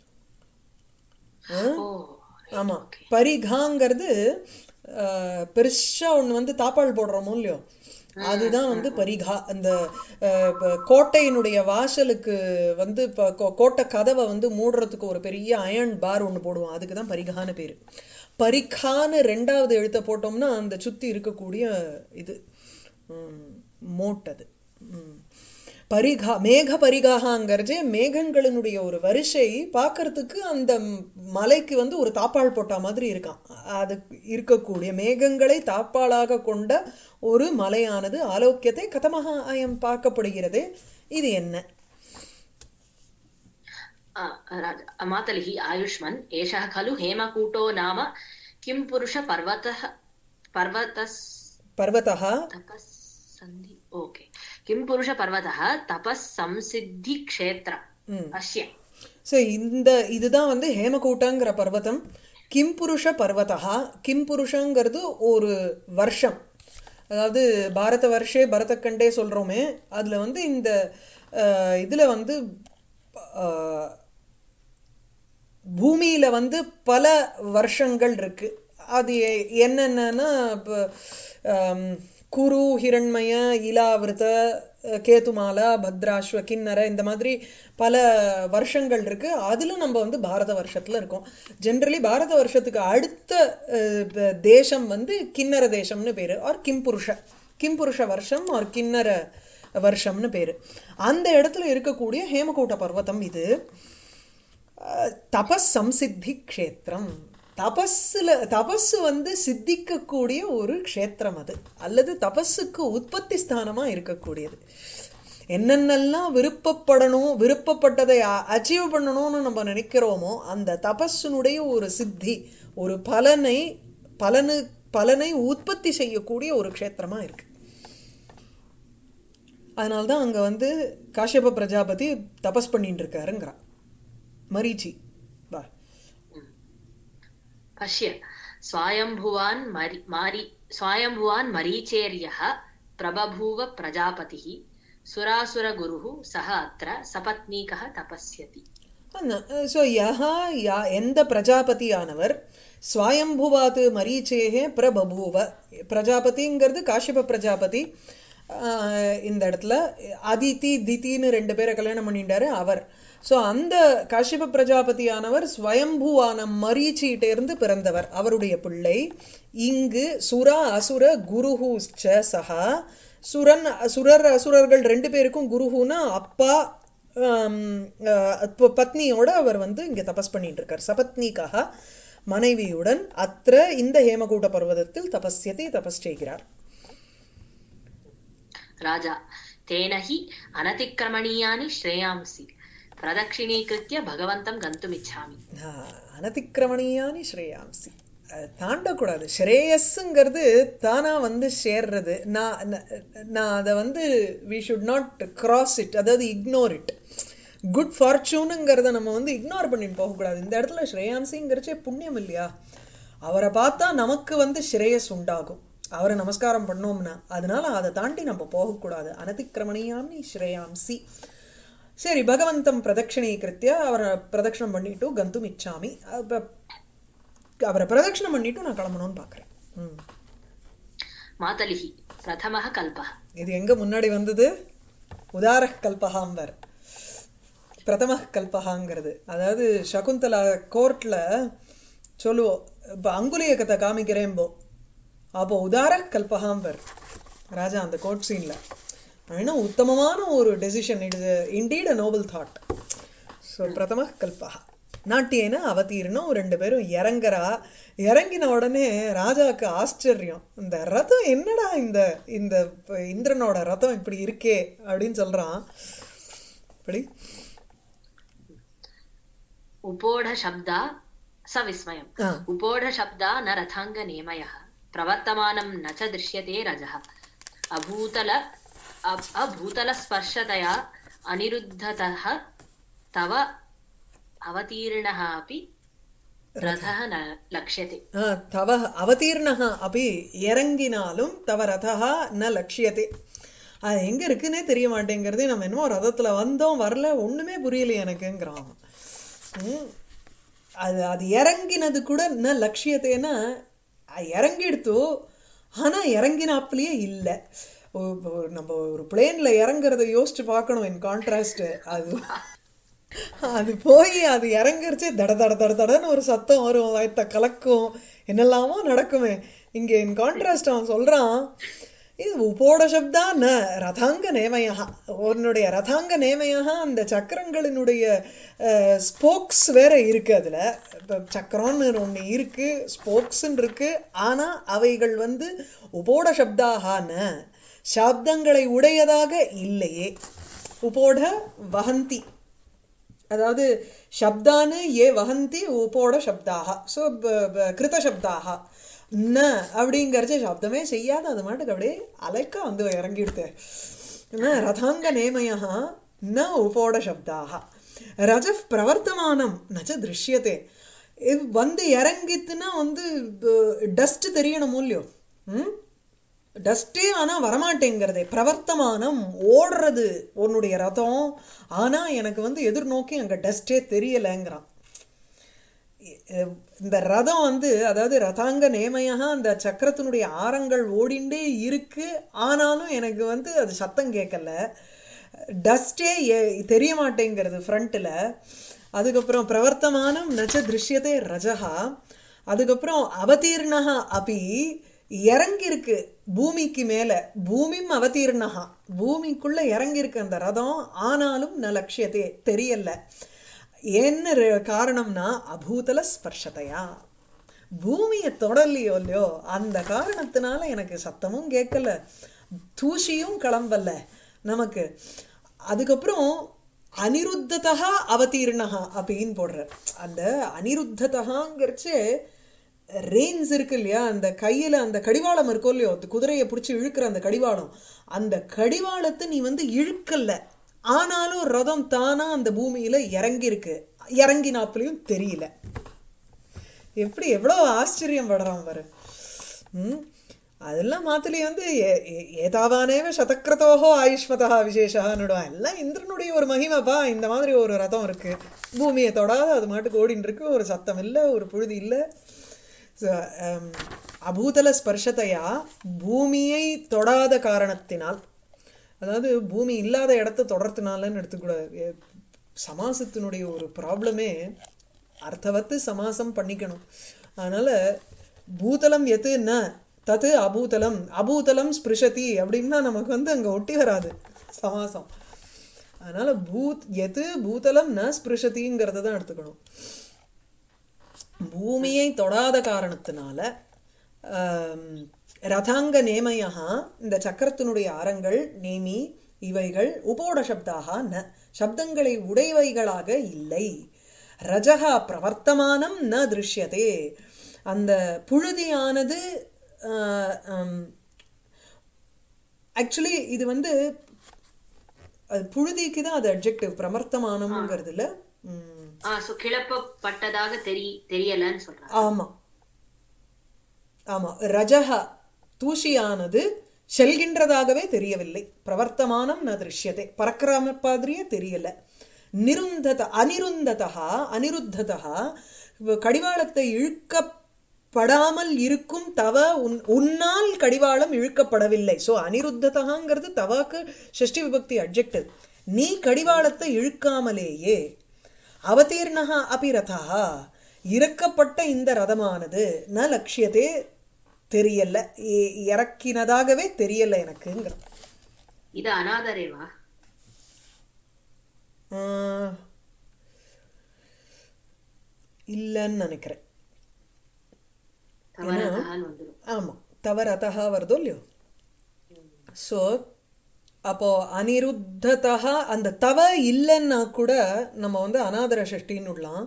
ஆமா பரிகாங்கிறது பெருசா ஒண்ணு வந்து தாப்பாள் போடுறோமோ இல்லையோ, அதுதான் வந்து பரிகா. அந்த கோட்டையினுடைய வாசலுக்கு வந்து கோட்டை கதவை வந்து மூடுறதுக்கு ஒரு பெரிய அயர்ன் பார் ஒண்ணு போடுவோம், அதுக்குதான் பரிகான்னு பேரு. பரிகான்னு ரெண்டாவது எழுத்த போட்டோம்னா அந்த சுத்தி இருக்கக்கூடிய இது மோட்டது. பரிகா மேக பரிகாங்கிறதே மேகங்களினுடைய ஒரு வரிசை பார்க்கறதுக்கு அந்த மலைக்கு வந்து ஒரு தாப்பாள் போட்ட மாதிரி இருக்கான். அது இருக்கக்கூடிய மேகங்களை தாப்பாளாக கொண்ட ஒரு மலையானது ஆலோக்கியத்தை கதமஹா அயம் பார்க்கப்படுகிறது. இது என்ன? மாதலிஹி ஆயுஷ்மன் ஏஷः खलु हेमकूटो नाम किं पुरुष पर्वतः तपस्सन्धि ओके किं पुरुष पर्वतः तपस्संसिद्धि क्षेत्र अस्य. சோ இதுதான் வந்து ஹேமகூட்டங்கிற பர்வதம். கிம்புருஷ பர்வதா, கிம்புருஷங்கிறது ஒரு வருஷம், அதாவது பாரத வருஷே பரதக்கண்டே சொல்றோமே, அதுல வந்து இந்த இதுல வந்து பூமியில வந்து பல வருஷங்கள் இருக்கு. அது என்னென்னா குரு, ஹிரண்மய, இலாவிருத, கேதுமாலா, பத்ராஸ்வ, கிண்ணர, இந்த மாதிரி பல வருஷங்கள் இருக்கு. அதுல நம்ம வந்து பாரத வருஷத்துல இருக்கோம். ஜென்ரலி பாரத வருஷத்துக்கு அடுத்த தேசம் வந்து கிண்ணர தேசம்னு பேரு, ஆர் கிம்புருஷ வருஷம் ஆர் கிண்ணர வருஷம்னு பேரு. அந்த இடத்துல இருக்கக்கூடிய ஹேமகூட்ட பர்வதம் இது. தபஸ் சம்சித்தி க்ஷேத்திரம், தபஸ் வந்து சித்திக்கக்கூடிய ஒரு க்ஷேத்திரம் அது, அல்லது தபஸுக்கு உற்பத்தி ஸ்தானமா இருக்கக்கூடியது. என்னென்னலாம் விருப்பப்பட்டதை அச்சீவ் பண்ணணும்னு நம்ம நினைக்கிறோமோ அந்த தபஸினுடைய ஒரு சித்தி, ஒரு பலனை உற்பத்தி செய்யக்கூடிய ஒரு க்ஷேத்திரமா இருக்கு. அதனால்தான் அங்க வந்து காஷ்யப பிரஜாபதி தபஸ் பண்ணிட்டு இருக்காருங்கிறா. மரீச்சி வா. பஷ்ய ஸ்வயம்புவான் மரீச்சேர்யः பிரபபூவ பிரஜாபதிः சுராசுர குருஹு சஹ அத்ர சபத்னீகः தபஸ்யதி. சோ எந்த பிரஜாபதியானவர் ஸ்வயம்புவாத் மரீச்சேஹே பிரபபூவ, பிரஜாபதிங்கிறது காஷ்யப பிரஜாபதி. இந்த இடத்துல அதிதி திதின்னு 2 பேரை கல்யாணம் பண்ணிட்டாரு அவர். சோ அந்த காஷ்யப பிரஜாபதியானவர் ஸ்வயம்புவான மரீச்சியிட்ட இருந்து பிறந்தவர், அவருடைய பிள்ளை. இங்கு சுரா அசுர குருஹுச்ச சஹா, அசுரர்கள் 2 பேருக்கும் குருஹுனா அப்பா பத்னியோட அவர் வந்து இங்க தபஸ் பண்ணிட்டு இருக்கார். சபத்னிக்காக மனைவியுடன் அத்திர இந்த ஹேமகூட்ட பர்வதத்தில் தபஸ்யதி, தபஸ் செய்கிறார். ராஜா தேனஹி அனதிக்ரமணீயானி ஸ்ரேயாம்சி பிரதக்ஷிணீகிருத்ய பகவந்தம் கந்துமிச்சாமி. அனதிக்ரமணீயானி ஸ்ரேயாம்சி, தாண்டக்கூடாது. ஸ்ரேயஸ்ங்கிறது தானா வந்து சேர்றது. நான் அதை வந்து we should not cross it, அதாவது இக்னோர் இட். குட் ஃபார்ச்சூனுங்கிறத நம்ம வந்து இக்னோர் பண்ணிட்டு போகக்கூடாது. இந்த இடத்துல ஸ்ரேயாம்சிங்கிறச்சே புண்ணியம் இல்லையா? அவரை பார்த்தா நமக்கு வந்து ஸ்ரேயஸ் உண்டாகும், அவரை நமஸ்காரம் பண்ணோம்னா. அதனால அதை தாண்டி நம்ம போகக்கூடாது. அனதிக்ரமணியாமி ஸ்ரேயாம்சி. சரி, பகவந்தம் பிரதட்சிணீகிருத்திய அவரை பிரதட்சணம் பண்ணிட்டு கந்தும் இச்சாமி, அவரை பிரதட்சணம் பண்ணிட்டு நான் கிளம்பணும்னு பாக்குறேன். மாதலிஹி பிரதமஹ கல்பஹ, இது எங்க முன்னாடி வந்தது? உதாரஹ் கல்பஹாம்பர், பிரதம கல்பஹாங்கிறது. அதாவது சகுந்தலா கோர்ட்ல சொல்லுவோம், இப்ப அங்குலிய கதை காமிக்கிறேன்போ, அப்போ உதாரஹ் கல்பஹாம்பர் ராஜா அந்த கோர்ட் சீன்ல. ஏன்னா உத்தமமான ஒரு decision, it is indeed a noble thought. So பிரதம கல்பஹா. நாட்டியேனா அவதீர்ணம், 2 பேரும் இறங்கின உடனே ராஜாவுக்கு ஆச்சரியம். இந்த ரதம் என்னடா, இந்த இந்திரனோட ரதம் இப்படி இருக்கே அப்படின்னு சொல்றான். இப்படி உபோட சப்தா சவிஸ்மயம் உபோட சப்தா ந ரதாங்க நேமயः பிரவர்த்தமானம் ந ச திருஷ்யதே ரஜः அபூதல ஸ்பர்ஷதயா அனிருத்ததः தவ அவதீர்ணः அபி ரதः ந லக்ஷ்யதே. தவ அவதீர்ணः அபி, இறங்கினாலும் தவ ரதः ந லக்ஷ்யதே. அது எங்க இருக்குன்னே தெரிய மாட்டேங்கிறது. நம்ம என்னமோ ரதத்துல வந்தோம் வரல, ஒண்ணுமே புரியல எனக்குங்கிறான். அது இறங்கினது கூட ந லட்சியத்தைன்னா இறங்கிடுத்து, ஆனா இறங்கினாப்லயே இல்லை. நம்ம ஒரு பிளேன்ல இறங்குறத யோசிச்சு பார்க்கணும். இன் கான்ட்ராஸ்ட் அது போய் அது இறங்குறச்சே தட தட தட தடன்னு ஒரு சத்தம் வரும், வயத்த கலக்கும், என்னெல்லாமோ நடக்குமே. இங்க இன் கான்ட்ராஸ்ட் அவன் சொல்றான், இது உபோட சப்தா ந ரதாங்க நேமயா. உன்னுடைய ரதாங்க நேமயா, அந்த சக்கரங்களினுடைய ஸ்போக்ஸ் வேற இருக்கு. அதுல சக்கரம்னு ஒண்ணு இருக்கு, ஸ்போக்ஸ்ன்னு இருக்கு. ஆனா அவைகள் வந்து உபோட சப்தாகான சப்தங்களை உடையதாக இல்லையே. உபோட வஹந்தி, அதாவது சப்தானு ஏ வஹந்தி உபோட சப்தாக, ஸோ கிருத சப்தாக. ந அப்படிங்கறச்ச சப்தமே செய்யாத, அது மாட்டுக்கு அப்படியே அலைக்க வந்து இறங்கிடுது. ரதாங்க நேமயா ந உபோட சப்தாக ரஜ பிரவர்த்தமானம் நச்ச திருஷ்யத்தே. வந்து இறங்கித்துன்னா வந்து டஸ்ட் தெரியணும் இல்லையோ. டஸ்டே ஆனா வரமாட்டேங்கிறதே. பிரவர்த்தமானம் ஓடுறது உன்னுடைய ரதம், ஆனா எனக்கு வந்து எதிர்நோக்கி அங்க டஸ்டே தெரியலங்கிறான். இந்த ரதம் வந்து அதாவது ரதாங்க நேமையா அந்த சக்கரத்தினுடைய ஆரங்கள் ஓடிண்டே இருக்கு, ஆனாலும் எனக்கு வந்து அது சத்தம் கேட்கல, டஸ்டே தெரிய மாட்டேங்கிறது ஃப்ரண்ட்ல. அதுக்கப்புறம் பிரவர்த்தமானம் நச்ச திருஷ்யதே ரஜஹா. அதுக்கப்புறம் அவதீர்ணஹா அப்படி இறங்கிருக்கு பூமிக்கு மேல, பூமியும் அவதீர்ணஹா பூமிக்குள்ள இறங்கிருக்கு அந்த ரதம், ஆனாலும் ந லட்சியத்தே தெரியல. என்ன காரணம்னா அபூதல ஸ்பர்ஷத்தையா, பூமியை தொடலையோ இல்லையோ அந்த காரணத்தினால எனக்கு சத்தமும் கேட்கல, தூசியும் கிளம்பல நமக்கு. அதுக்கப்புறம் அனிருத்ததா அவதீர்ணஹா அப்படின்னு போடுற. அந்த அனிருத்ததாங்கிறச்சு ரேஞ்ச் இருக்கு இல்லையா, அந்த கையில அந்த கடிவாளம் இருக்கும் இல்லையோ, குதிரையை பிடிச்சி இழுக்கிற அந்த கடிவாளம், அந்த கடிவாளத்தை நீ வந்து இழுக்கல, ஆனாலும் ரதம் தானா அந்த பூமியில இறங்கிருக்கு, இறங்கினாப்புலையும் தெரியல. எப்படி எவ்வளவு ஆச்சரியம் படுறான் பாரு. அதெல்லாம் மாத்திலே வந்து ஏதாவானேவ சதக்கிரதோகோ ஆயுஷ்மதா விசேஷான்னுடுவான். எல்லாம் இந்திரனுடைய ஒரு மகிமைப்பா. இந்த மாதிரி ஒரு ரதம் இருக்கு, பூமியை தொடாத அது மாட்டுக்கு ஓடின்னு இருக்கு, ஒரு சத்தம் இல்லை, ஒரு புழுதி இல்லை. அபூதல ஸ்பர்ஷத்தையா பூமியை தொடாத காரணத்தினால், அதாவது பூமி இல்லாத இடத்த தொடர்த்தினாலன்னு எடுத்துக்கூடாது. சமாசத்தினுடைய ஒரு ப்ராப்ளமே அர்த்தவத்து சமாசம் பண்ணிக்கணும். அதனால பூதலம் எதுன்னா தத்து அபூதலம், அபூதலம் ஸ்பிருஷதி அப்படின்னா நமக்கு வந்து அங்க ஒட்டி வராது சமாசம். அதனால எது பூதலம் ந ஸ்பிருஷதிங்கிறத தான் எடுத்துக்கணும். பூமியை தொடாத காரணத்தினால ரதாங்க நேமையா இந்த சக்கரத்தினுடைய ஆரங்கள் நேமி இவைகள் உபோட சப்தாக ந சப்தங்களை உடையவைகளாக இல்லை. ரஜகா பிரவர்த்தமானம் ந திருஷ்யதே, அந்த புழுதியானது ஆக்சுவலி இது வந்து புழுதிக்கு தான் அது அட்ஜெக்டிவ், பிரவர்த்தமானம்ங்கிறதுல கிளப்பப்பட்டதாக தெரியலன்னு சொல்றாங்க. ஆமா ஆமா, ரஜஹா தூசியானது செல்கின்றதாகவே தெரியவில்லை. பிரவர்த்தமானம் ந திருஷ்யதே, பறக்கிற மாதிரியே தெரியல. அனிருந்ததா அனிருத்ததா கடிவாளத்தை இழுக்கப்படாமல் இருக்கும் தவ உன்னால் கடிவாளம் இழுக்கப்படவில்லை. சோ அனிருத்ததாங்கிறது தவாக்கு ஷஷ்டி விபக்தி அட்ஜெக்டிவ். நீ கடிவாளத்தை இழுக்காமலேயே அவதீர்ணஹா அபி ரதஹா இறக்கப்பட்ட இந்த ரதமானது ந லட்சியத்தே தெரியல, இறக்கினதாகவே தெரியல எனக்குங்கிற. இது அநாதரேவா? இல்லன்னு நினைக்கிறேன். ஆமா தவறதா வருதோ இல்லையோ. சோ அப்போ அனிருத்ததா அந்த தவ இல்லைன்னா கூட நம்ம வந்து அநாதர ஷஷ்டின்னு விடலாம்.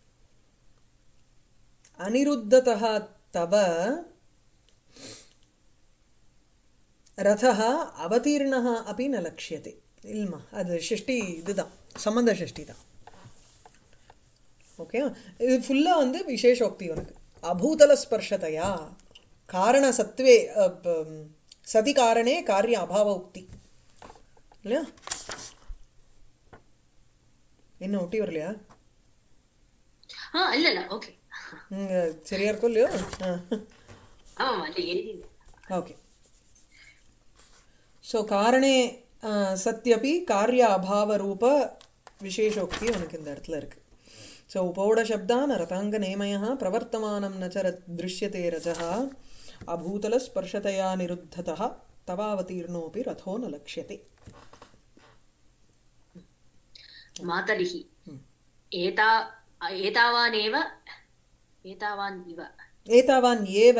அனிருத்ததா தவ ரதஹா அவதீர்ணஹா அப்படி ந லட்சியதே. இல்லமா அது ஷஷ்டி, இதுதான் சம்பந்த ஷஷ்டி தான். ஓகே, இது ஃபுல்லா வந்து விசேஷோக்தி உனக்கு. அபூதல ஸ்பர்ஷதையா காரண சத்வே சதி காரணே காரிய அபாவ உக்தி இல்லையா? என்ன ஒட்டி வரலையா? இல்ல இல்ல, ஓகே சரியா இருக்கும் இல்லையோ? ஓகே. சோ காரணே சத்யபி காரிய அபாவ ரூப விசேஷோக்தி உனக்கு இந்த இடத்துல இருக்கு. சோ உபோட சப்தான் ரதாங்க நேமயா பிரவர்த்தமானம் நச்ச திருஷ்யதே ரஜஹா அபூதல ஸ்பர்ஷதயா நிருத்ததா தவாவதீர்ணோபி ரதோ ந லக்ஷ்யதே. மாதலிஹி ஏதாவான் ஏவ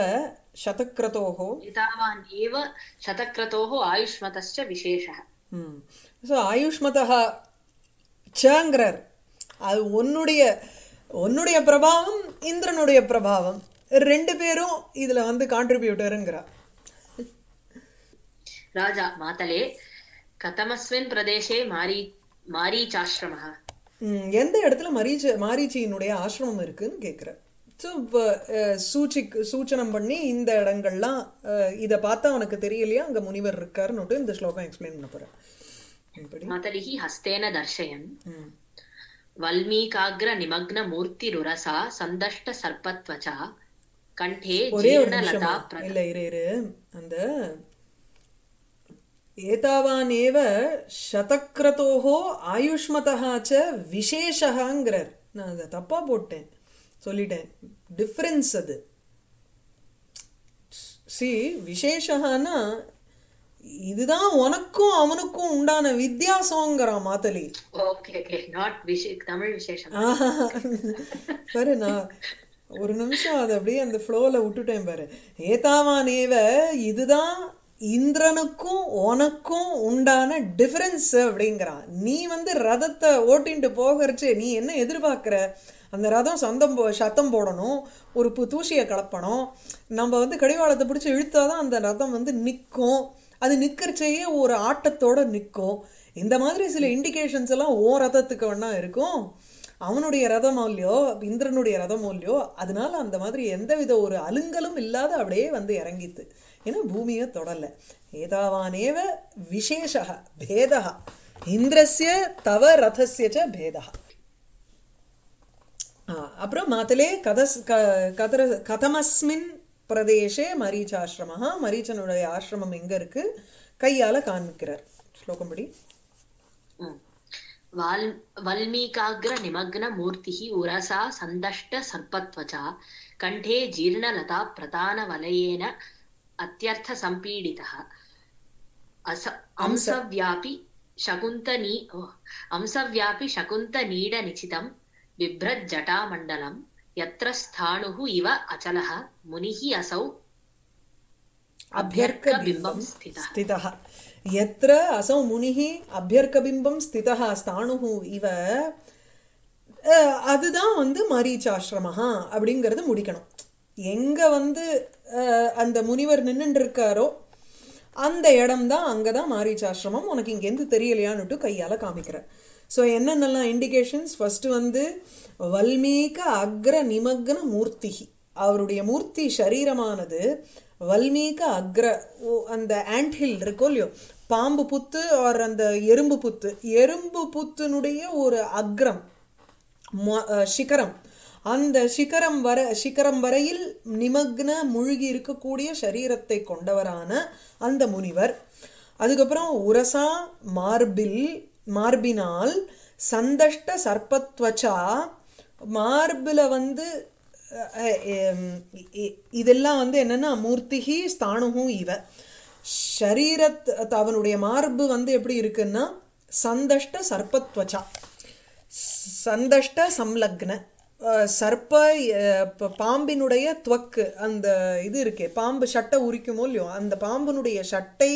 சதக்ரதோஹ ஆயுஷ்மதஸ்ச விசேஷः. சோ ஆயுஷ்மதஹ சங்கரர் அது உன்னுடைய பிரபாவம் இந்திரனுடைய பிரபாவம், ரெண்டு பேரும் இதுல வந்து கான்ட்ரிபியூட்டருங்கிறா. ராஜா மாதலே கதமஸ்மின் பிரதேசே மாரீச்சாஸ்ரமः எந்த இடத்துல மாரீச்சியினுடைய ஆசிரமம் இருக்குன்னு கேட்குற. ஸோ சூச்சனம் பண்ணி இந்த இடங்கள்லாம் இதை பார்த்தா அவனுக்கு தெரியலையா அங்க முனிவர் இருக்காருன்னு இந்த ஸ்லோகம் எக்ஸ்பிளைன் பண்ண போறேன். மாதலிஹி ஹஸ்தேன தர்ஷயன் வல்மீகாக்ர நிமக்ன மூர்த்திருரசா சந்தஷ்ட சர்பத்வசா கண்டே ஜீர்ணலதா இல்ல இரு அந்த ஏதாவானேவ சதக்ரதோஹோ ஆயுஷ்மதஹ ச விசேஷஹங்கிறார். நான் அதை தப்பா போட்டேன், சொல்லிட்டேன். டிஃபரன்ஸ் அது. விசேஷஹான்னா இதுதான் உனக்கும் அவனுக்கும் உண்டான வித்தியாசங்கிறான் மாத்தலி. பாரு, நான் ஒரு நிமிஷம் அதை அப்படியே அந்த ஃப்ளோல விட்டுட்டேன் பாரு. ஏதாவானேவ இதுதான் இந்திரனுக்கும் உனக்கும் உண்டான டிஃபரன்ஸ் அப்படிங்கிறான். நீ ரதத்தை ஓட்டிட்டு போகிறச்சு நீ என்ன எதிர்பார்க்கிற? அந்த ரதம் சத்தம் போடணும், ஒரு தூசியை கலப்பணும், நம்ம கடிவாளத்தை பிடிச்சி இழுத்தாதான் அந்த ரதம் நிற்கும். அது நிக்கிறச்சேயே ஒரு ஆட்டத்தோட நிற்கும். இந்த மாதிரி சில இண்டிகேஷன்ஸ் எல்லாம் ஓ ரதத்துக்கு வேணா இருக்கும், அவனுடைய ரதமோ இல்லையோ இந்திரனுடைய ரதமோ இல்லையோ. அதனால அந்த மாதிரி எந்தவித ஒரு அலுங்கலும் இல்லாத அப்படியே இறங்கித்து. ஏன்னா பூமியை தொடல. ஏதாவானேவ விசேஷ பேதா இந்திரஸ்ய தவ ரதஸ்ய ச பேதா. அப்புறம் மாத்தலே கதமஸ்மின் பிரதேசே மரீச்சாசிரமஹ. மரீச்சனுடைய ஆசிரமம் எங்க இருக்கு? கையால காண்பிக்கிறார். ஸ்லோகம் படி. வல்மீகாக்ர நிமக்ன மூர்த்திஹி உரசா சந்தஷ்ட சர்பத்வசா கண்டே ஜீர்ணலதா பிரதான வலயேன அத்யர்த்த சம்பீடிதः அம்சவ்யாபி சகுந்த நீட நிச்சிதம் பிப்ரத் ஜட்டாமண்டலம் யத்ர ஸ்தாணுஹு இவ அச்சலஹ முனிஹி அசௌ அப்யர்க்கபிம்பம் ஸ்திதः. யத்ர அசௌ முனிஹி அப்யர்க்கபிம்பம் ஸ்திதः ஸ்தாணுஹு இவ. அதுதான் மரீச்சாசிரமஹா அப்படிங்கறது முடிக்கணும். எங்க அந்த முனிவர் நின்னுட்டு இருக்காரோ அந்த இடம் தான், அங்கதான் மாரீச்சாசிரமம். உனக்கு இங்கேருந்து தெரியலையான்னுட்டு கையால காமிக்கிற. ஸோ என்னென்னலாம் இண்டிகேஷன்ஸ்? ஃபர்ஸ்ட் வல்மீக அக்ர நிமக்ன மூர்த்திஹி, அவருடைய மூர்த்தி சரீரமானது வல்மீக அக்ர, அந்த ஆண்ட் ஹில் இருக்கோ இல்லையோ, பாம்பு புத்து ஆர் அந்த எறும்பு புத்தினுடைய ஒரு அக்ரம் சிகரம். அந்த சிகரம் வரையில் நிமக்ன முழுகி இருக்கக்கூடிய சரீரத்தை கொண்டவரான அந்த முனிவர். அதுக்கப்புறம் உரசா மார்பினால் சந்தஷ்ட சர்பத்வச்சா, மார்பில இதெல்லாம் என்னன்னா மூர்த்திஹி ஸ்தாணுஹு இவ. அவனுடைய மார்பு எப்படி இருக்குன்னா சந்தஷ்ட சர்பத்வச்சா, சந்தஷ்ட சம்லக்ன சர்ப்ப பாம்பினுடைய துவக்கு, அந்த இது இருக்கே, பாம்பு சட்டை உரிக்குமோ இல்லையோ, அந்த பாம்பினுடைய சட்டை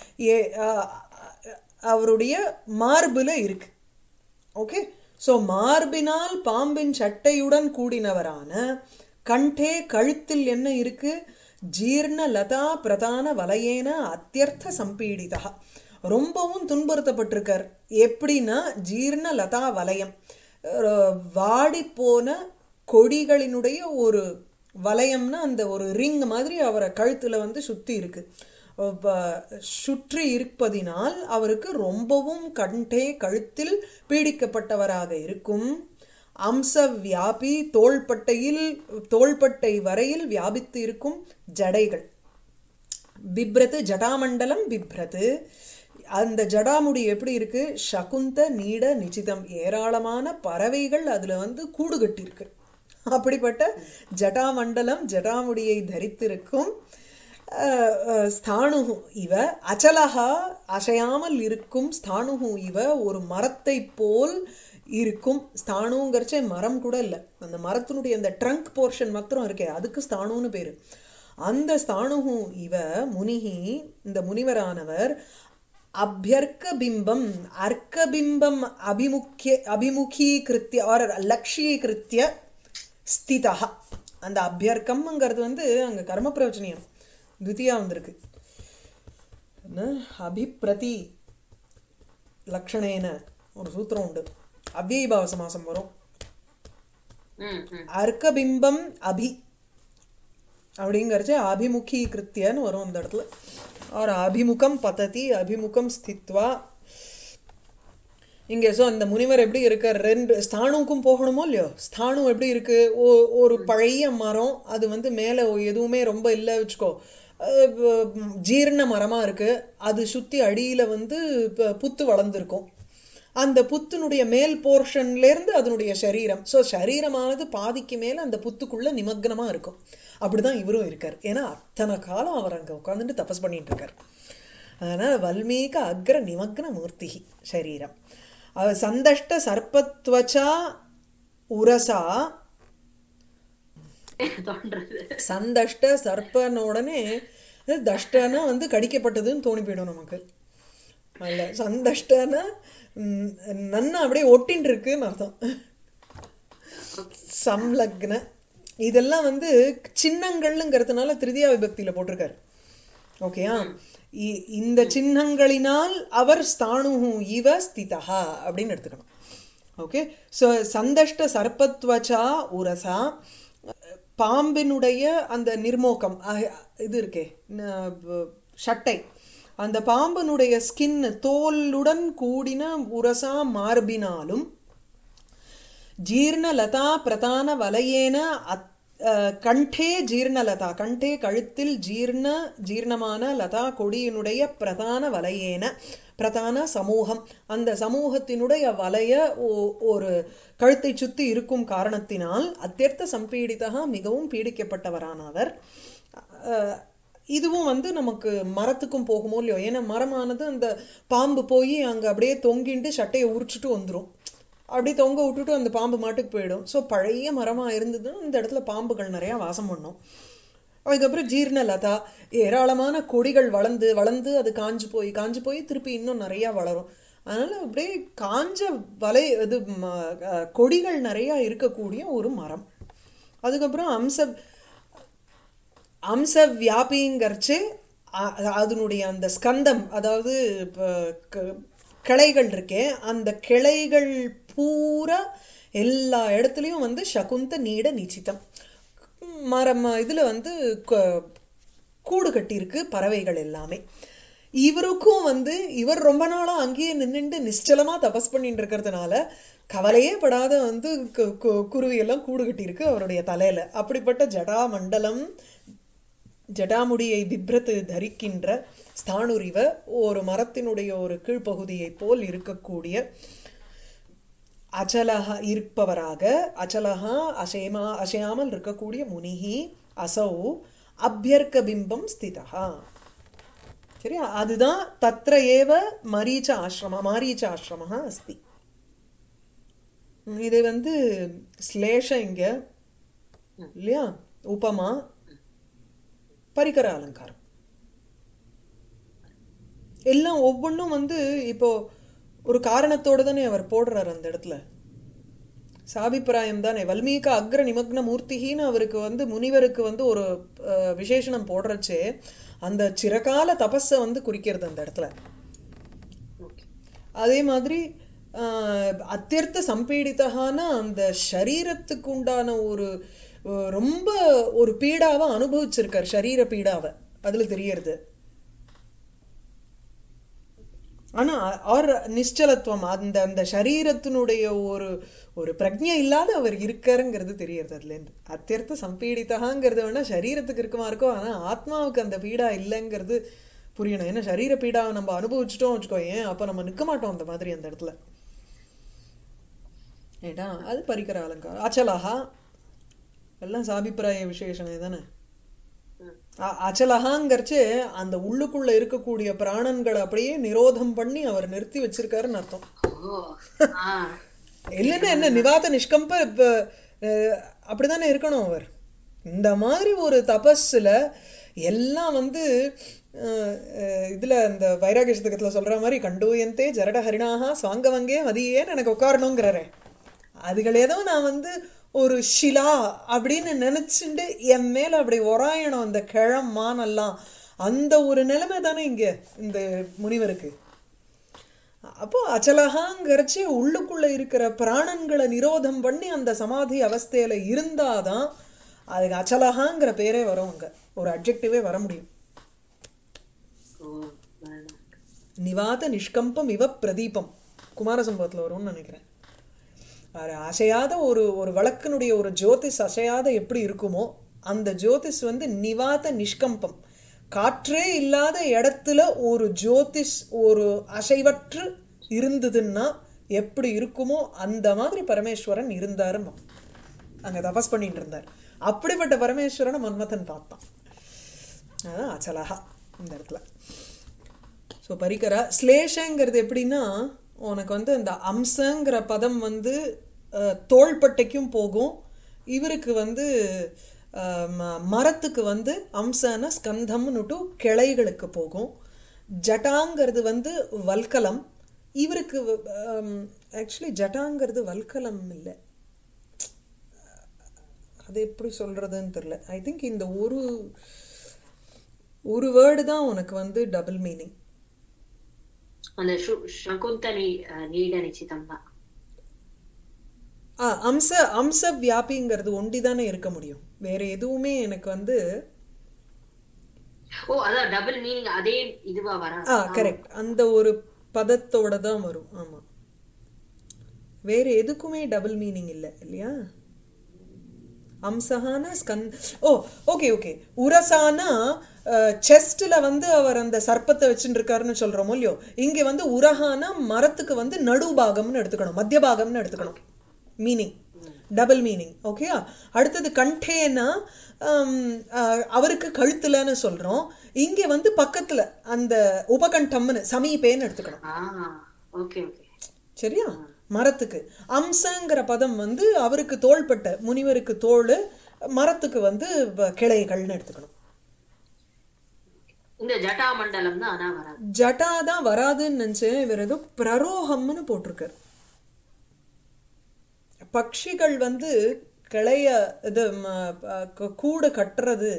அவருடைய மார்புல இருக்கு. ஓகே, சோ மார்பினால் பாம்பின் சட்டையுடன் கூடினவரான கண்டே, கழுத்தில் என்ன இருக்கு? ஜீர்ண லதா பிரதான வலையேன அத்தியர்த்த சம்பீடிதா, ரொம்பவும் துன்புறுத்தப்பட்டிருக்கார். எப்படின்னா ஜீர்ண லதா வலயம், வாடி போன கொடிகளினுடைய ஒரு வலயம்னா அந்த ஒரு ரிங் மாதிரி அவரை கழுத்துல சுத்தி இருக்கு. சுற்றி இருப்பதினால் அவருக்கு ரொம்பவும் கண்டே கழுத்தில் பீடிக்கப்பட்டவராக இருக்கும். அம்ச வியாபி, தோள்பட்டை வரையில் வியாபித்து இருக்கும் ஜடைகள். பிப்ரத்து ஜடாமண்டலம் பிப்ரத்து, அந்த ஜடாமுடி எப்படி இருக்கு? சகுந்த நீட நிச்சிதம், ஏராளமான பறவைகள் அதுல கூடு கட்டி இருக்கு. அப்படிப்பட்ட ஜடாமண்டலம், ஜடாமுடியை தரித்திருக்கும். ஸ்தாணுஹு இவ அச்சலஹா, அசையாமல் இருக்கும். ஸ்தாணுஹு இவ, ஒரு மரத்தை போல் இருக்கும். ஸ்தானுங்கிறச்சே மரம் கூட இல்லை, அந்த மரத்தினுடைய அந்த ட்ரங்க் போர்ஷன் மாத்திரம் இருக்கே, அதுக்கு ஸ்தானுன்னு பேரு. அந்த ஸ்தாணுஹு இவ முனிஹி, இந்த முனிவரானவர் அபியர்க்க பிம்பம், அர்க்க பிம்பம் அபிமுகீகிருத்திய ஆர் லட்சியீகிருத்திய ஸ்திதா. அந்த அபியர்க்கம்ங்கிறது அங்க கர்ம பிரவச்சனியம் துதியா வந்திருக்கு. அபிப்ரதி லக்ஷணேன ஒரு சூத்திரம் உண்டு. அவ்யயீபாவ சமாசம் வரும். ம். அர்க்கபிம்பம் அபி அப்படிங்கறச்சு அபிமுகீகிருத்தியன்னு வரும் இந்த இடத்துல. ஒரு அபிமுகம் பததி அபிமுகம் ஸ்தித்வா. இங்க சோ அந்த முனிவர் எப்படி இருக்கார், ரெண்டு ஸ்தானுக்கும் போகணுமோ இல்லையோ, ஸ்தானு எப்படி இருக்கு, ஒரு பழைய மரம், அது வந்து மேல எதுவுமே ரொம்ப இல்லை வச்சுக்கோ, ஜீரண மரமா இருக்கு, அது சுத்தி அடியில வந்து புத்து வளர்ந்துருக்கும். அந்த புத்தினுடைய மேல் போர்ஷன்ல இருந்து அதனுடைய சரீரம், சோ சரீரமானது பாதிக்கு மேல அந்த புத்துக்குள்ள நிமக்னமா இருக்கும். அப்படிதான் இவரும் இருக்கார். ஏன்னா அத்தனை காலம் அவர் அங்க உட்கார்ந்துட்டு தபஸ் பண்ணிட்டு இருக்கார். அதனால வல்மீக அக்ர நிமக்ன மூர்த்தி சரீரம். சந்தஷ்ட சர்பத்வச்சா உரசா. சந்தஷ்ட சர்ப்பனோடனே தஷ்டனா வந்து கடிக்கப்பட்டதுன்னு தோணி போயிடும் நமக்கு. அல்ல சந்தஷ்டனா நன்னா அப்படியே ஒட்டின்னு இருக்குன்னு அர்த்தம். சம்லக்ன இதெல்லாம் வந்து சின்னங்கள்ங்கிறதுனால திருதியா விபக்தியில போட்டிருக்காரு. ஓகேயா, இந்த சின்னங்களினால் அவர் ஸ்தானு இவ ஸ்திதா அப்படின்னு எடுத்துக்கணும். ஓகே, சோ சந்தஷ்ட சர்பத்வச்சா உரசா, பாம்பினுடைய அந்த நிர்மோகம் இது இருக்கே சட்டை, அந்த பாம்பனுடைய ஸ்கின் தோலுடன் கூடின உரசா மார்பினாலும், ஜீர்ணலதா பிரதான வலையேன கண்டே ஜீர்ணலதா, கண்டே கழுத்தில் ஜீர்ணமான லதா கொடியினுடைய பிரதான வலையேன, பிரதான சமூகம், அந்த சமூகத்தினுடைய வலைய ஒரு கழுத்தை சுத்தி இருக்கும் காரணத்தினால் அத்தியர்த்த சம்பீடிதா, மிகவும் பீடிக்கப்பட்டவரானவர். இதுவும் வந்து நமக்கு மரத்துக்கும் போகுமோ இல்லையோ, ஏன்னா மரமானது அந்த பாம்பு போய் அங்க அப்படியே தொங்கிட்டு சட்டையை உரிச்சுட்டு வந்துடும், அப்படி தொங்க விட்டுட்டு அந்த பாம்பு மாட்டுக்கு போயிடும். ஸோ பழைய மரமா இருந்ததுன்னு இந்த இடத்துல பாம்புகள் நிறைய வாசம் பண்ணும். அதுக்கப்புறம் ஜீர்ணலதா, ஏராளமான கொடிகள் வளர்ந்து வளர்ந்து அது காஞ்சு போய் திருப்பி இன்னும் நிறைய வளரும். அதனால அப்படியே காஞ்ச வலை இது கொடிகள் நிறைய இருக்கக்கூடிய ஒரு மரம். அதுக்கப்புறம் அம்ச வியாபிங்கர்ச்சு அதனுடைய அந்த ஸ்கந்தம், அதாவது கிளைகள் இருக்கே, அந்த கிளைகள் பூரா எல்லா இடத்துலயும் வந்து சகுந்த நீட நிச்சிதம், மரம் இதுல வந்து கூடு கட்டி இருக்கு பறவைகள் எல்லாமே. இவருக்கும் வந்து இவர் ரொம்ப நாளா அங்கேயே நின்றுட்டு நிச்சலமா தபஸ் பண்ணிட்டு இருக்கிறதுனால கவலையே படாத வந்து குருவி எல்லாம் கூடு கட்டி இருக்கு அவருடைய தலையில. அப்படிப்பட்ட ஜடா மண்டலம், ஜடாமுடியை பிப்ரத்து தரிக்கின்ற ஸ்தானுரிவ, ஒரு மரத்தினுடைய ஒரு கீழ்ப்பகுதியை போல் இருக்கக்கூடிய அச்சலகா இருப்பவராக, அச்சலகா அசையாமல் இருக்கக்கூடிய முனிஹி அசௌ அபியர்க்க பிம்பம் ஸ்திதா. சரியா, அதுதான் தத்ர ஏவ மரீச்ச ஆசிரம அஸ்தி. இது வந்து ஸ்லேஷ இங்க இல்லையா, உபமா பரிகர அலங்காரம் எல்லாம் ஒவ்வொன்றும் வந்து இப்போ ஒரு காரணத்தோடு தானே அவர் போடுறார் அந்த இடத்துல. சாபிப்பிராயம் தானே. வல்மீக அக்ர நிமக்ன மூர்த்திகின்னு அவருக்கு வந்து முனிவருக்கு வந்து ஒரு விசேஷனம் போடுறச்சே அந்த சிறகால தபஸை வந்து குறிக்கிறது அந்த இடத்துல. அதே மாதிரி அத்தியர்த்த சம்பீடித்தகான அந்த சரீரத்துக்கு உண்டான ஒரு ரொம்ப ஒரு பீடாவை அனுபவிச்சிருக்கார், சரீர பீடாவை, அதுல தெரியறது. ஆனா அவர் நிச்சலத்துவம், அந்த அந்த சரீரத்தினுடைய ஒரு ஒரு பிரஜை இல்லாத அவர் இருக்காருங்கிறது தெரியறது அதுல இருந்து. அத்தியர்த்த சம்பீடித்தகாங்கிறது வேணா சரீரத்துக்கு இருக்குமா இருக்கோ, ஆனா ஆத்மாவுக்கு அந்த பீடா இல்லைங்கிறது புரியணும். ஏன்னா சரீர பீடாவை நம்ம அனுபவிச்சுட்டோம் வச்சுக்கோ, ஏன் அப்ப நம்ம நிக்க மாட்டோம் அந்த மாதிரி அந்த இடத்துல. ஏடா அது பரிகர அலங்காரம். அச்சலஹா எல்லாம் சாபிப்பிராய விசேஷனே தானே. அச்சலகாங்கிறச்சு அந்த உள்ளுக்குள்ள இருக்கக்கூடிய பிராணன்களை அப்படியே நிரோதம் பண்ணி அவர் நிறுத்தி வச்சிருக்காருன்னு அர்த்தம். இல்லைன்னா என்ன நிவாத நிஷ்கம்ப அப்படித்தானே இருக்கணும் அவர். இந்த மாதிரி ஒரு தபஸ்ல எல்லாம் வந்து இதுல இந்த வைராகிய சதகத்துல சொல்ற மாதிரி கண்டூயந்தே ஜரட ஹரிணாகா சுவாங்கவங்கே மதியேன்னு எனக்கு உட்காரணுங்கிறாரே, அதுகள் ஏதோ நான் வந்து ஒரு ஷிலா அப்படின்னு நினைச்சுட்டு என் மேல அப்படி ஒராயணம் அந்த கிழம்மானெல்லாம், அந்த ஒரு நிலைமை தானே இங்க இந்த முனிவருக்கு. அப்போ அச்சலகாங்கிறச்சு உள்ளுக்குள்ள இருக்கிற பிராணன்களை நிரோதம் பண்ணி அந்த சமாதி அவஸ்தையில இருந்தாதான் அதுக்கு அச்சலகாங்கிற பேரே வரும். அங்க ஒரு அட்ஜெக்டிவே வர முடியும். நிவாத நிஷ்கம்பம் இவ பிரதீபம் குமார சம்பவத்துல வரும்னு நினைக்கிறேன். அசையாத ஒரு வழக்கினுடைய ஒரு ஜோதிஷ் அசையாத எப்படி இருக்குமோ அந்த ஜோதிஷ் வந்து நிவாத நிஷ்கம்பம், காற்றே இல்லாத இடத்துல ஒரு ஜோதிஷ் ஒரு அசைவற்று இருந்ததுன்னா எப்படி இருக்குமோ அந்த மாதிரி பரமேஸ்வரன் இருந்தாரு. அங்க தபஸ் பண்ணிட்டு இருந்தார். அப்படிப்பட்ட பரமேஸ்வரனை மன்மதன் பார்த்தான். அதான் அச்சலகா இந்த இடத்துல. ஸோ பரிகரா ஸ்லேஷங்கிறது எப்படின்னா உனக்கு வந்து அந்த அம்சங்கிற பதம் வந்து தோள்பட்டைக்கும் போகும். இவருக்கு வந்து மரத்துக்கு வந்து அம்சன ஸ்கந்தம்னுட்டு கிளைகளுக்கு போகும். ஜட்டாங்கிறது வந்து வல்கலம். இவருக்கு ஆக்சுவலி ஜட்டாங்கிறது வல்கலம் இல்லை, அது எப்படி சொல்றதுன்னு தெரியல. ஐ திங்க் இந்த ஒரு வேர்டு தான் உனக்கு வந்து டபுள் மீனிங். அந்த சகுந்தலை நீட நிச்சிதம் தான். அம்ச வியாபிங்கிறது ஒண்டிதானே இருக்க முடியும், வேற எதுவுமே எனக்கு வந்து அதான் டபுள் மீனிங் அதே இதுவா வர. கரெக்ட், அந்த ஒரு பதத்தோட தான் வரும். ஆமா, வேற எதுக்குமே டபுள் மீனிங் இல்ல இல்லையா? அம்சஹான ஓகே ஓகே. உரசானா செஸ்ட்ல வந்து அவர் அந்த சர்ப்பத்தை வச்சுட்டு இருக்காருன்னு சொல்றோமோ இல்லையோ, இங்க வந்து உரஹானா மரத்துக்கு வந்து நடுபாகம்னு எடுத்துக்கணும், மத்திய பாகம்னு எடுத்துக்கணும். Meaning double meaning. ஓகேயா? அடுத்தது கண்டேனா அவருக்கு கழுத்துலன்னு சொல்றோம், இங்க வந்து பக்கத்துல அந்த உபகண்டம்னு சமீபேன்னு எடுத்துக்கணும். சரியா? மரத்துக்கு அம்சங்கிற பதம் வந்து அவருக்கு தோள்பட்ட முனிவருக்கு தோள், மரத்துக்கு வந்து கிளைகள்னு எடுத்துக்கணும். இந்த ஜட்டா மண்டலம் தான் ஜட்டா தான் வராதுன்னு நினைச்சேன். இவர் ஏதோ பிரரோகம்னு போட்டிருக்காரு. பட்சிகள் வந்து கிளைய இது கூடு கட்டுறது,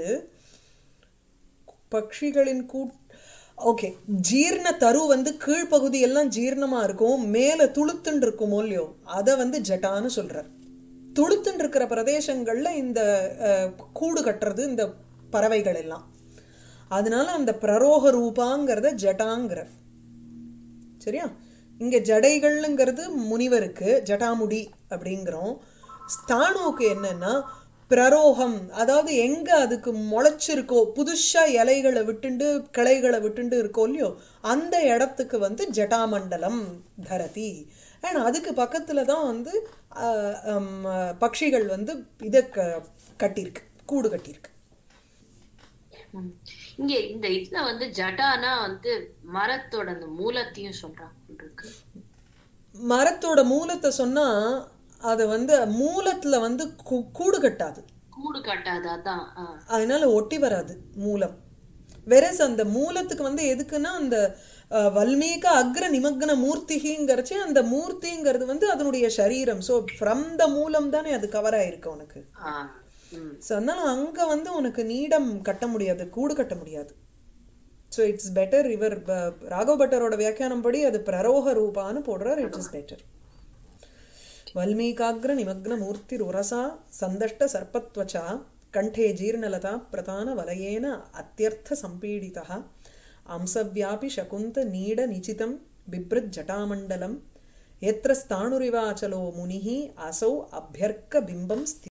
பட்சிகளின் ஓகே. ஜீர்ண தரு வந்து கீழ்பகுதி எல்லாம் ஜீர்ணமா இருக்கும், மேல துளுத்துன்னு இருக்குமோ இல்லையோ, அத வந்து ஜட்டான்னு சொல்றார். துளுத்துன்னு இருக்கிற பிரதேசங்கள்ல இந்த கூடு கட்டுறது இந்த பறவைகள் எல்லாம். அதனால அந்த பிரரோக ரூபாங்கிறத ஜட்டாங்கிறார். சரியா? இங்க ஜடைகள்ங்கிறது முனிவருக்கு ஜட்டாமுடி அப்படிங்கிறோம். ஸ்தானுக்கு என்னன்னா பிரரோகம், அதாவது எங்க அதுக்கு முளைச்சிருக்கோ, புதுசா இலைகளை விட்டுண்டு கிளைகளை விட்டுண்டு இருக்கோ இல்லையோ, அந்த இடத்துக்கு வந்து ஜட்டாமண்டலம் தரதி. அண்ட் அதுக்கு பக்கத்துலதான் வந்து பட்சிகள் வந்து இத கட்டிருக்கு, கூடு கட்டிருக்கு. இங்க இந்த இதுல வந்து ஜட்டானா வந்து மரத்தோட அந்த மூலத்தையும் சொல்றாங்க. மரத்தோட மூலத்தை சொன்னா அது வந்து மூலத்துல வந்து கூடு கட்டாது, அதான் அதனால ஒட்டி வராது மூலம். வெரஸ் அந்த மூலத்துக்கு வந்து எதுக்குன்னா அந்த வல்மீக அக்ர நிமக்ன மூர்த்திங்கிறச்சு, அந்த மூர்த்திங்கிறது வந்து அதனுடைய சரீரம். சோ ஃப்ரம் த மூலம் தானே அது கவர் ஆயிருக்கு உனக்கு. அதனால அங்க வந்து உனக்கு நீடம் கட்ட முடியாது, கூடு கட்ட முடியாது. So it's better. இவர் ராகவ் பட்டரோட வியாக்கியானம் படி அது பிரரோக ரூபான்னு போடுறார். It is better. வல்மீகாக்ர நிமக்ன மூர்த்தி உரசா சந்தஷ்ட சர்ப்பத்வச்சா கண்டே ஜீர்ணலதா பிரதான வலயேன அத்தியர்த்த சம்பீடிதா அம்சவ்யாபி சகுந்த நீட நிச்சிதம் பிப்ரத் ஜட்டாமண்டலம் எத்ர ஸ்தாணுரிவாச்சலோ முனிஹி அசௌ அபியர்க்க பிம்பம்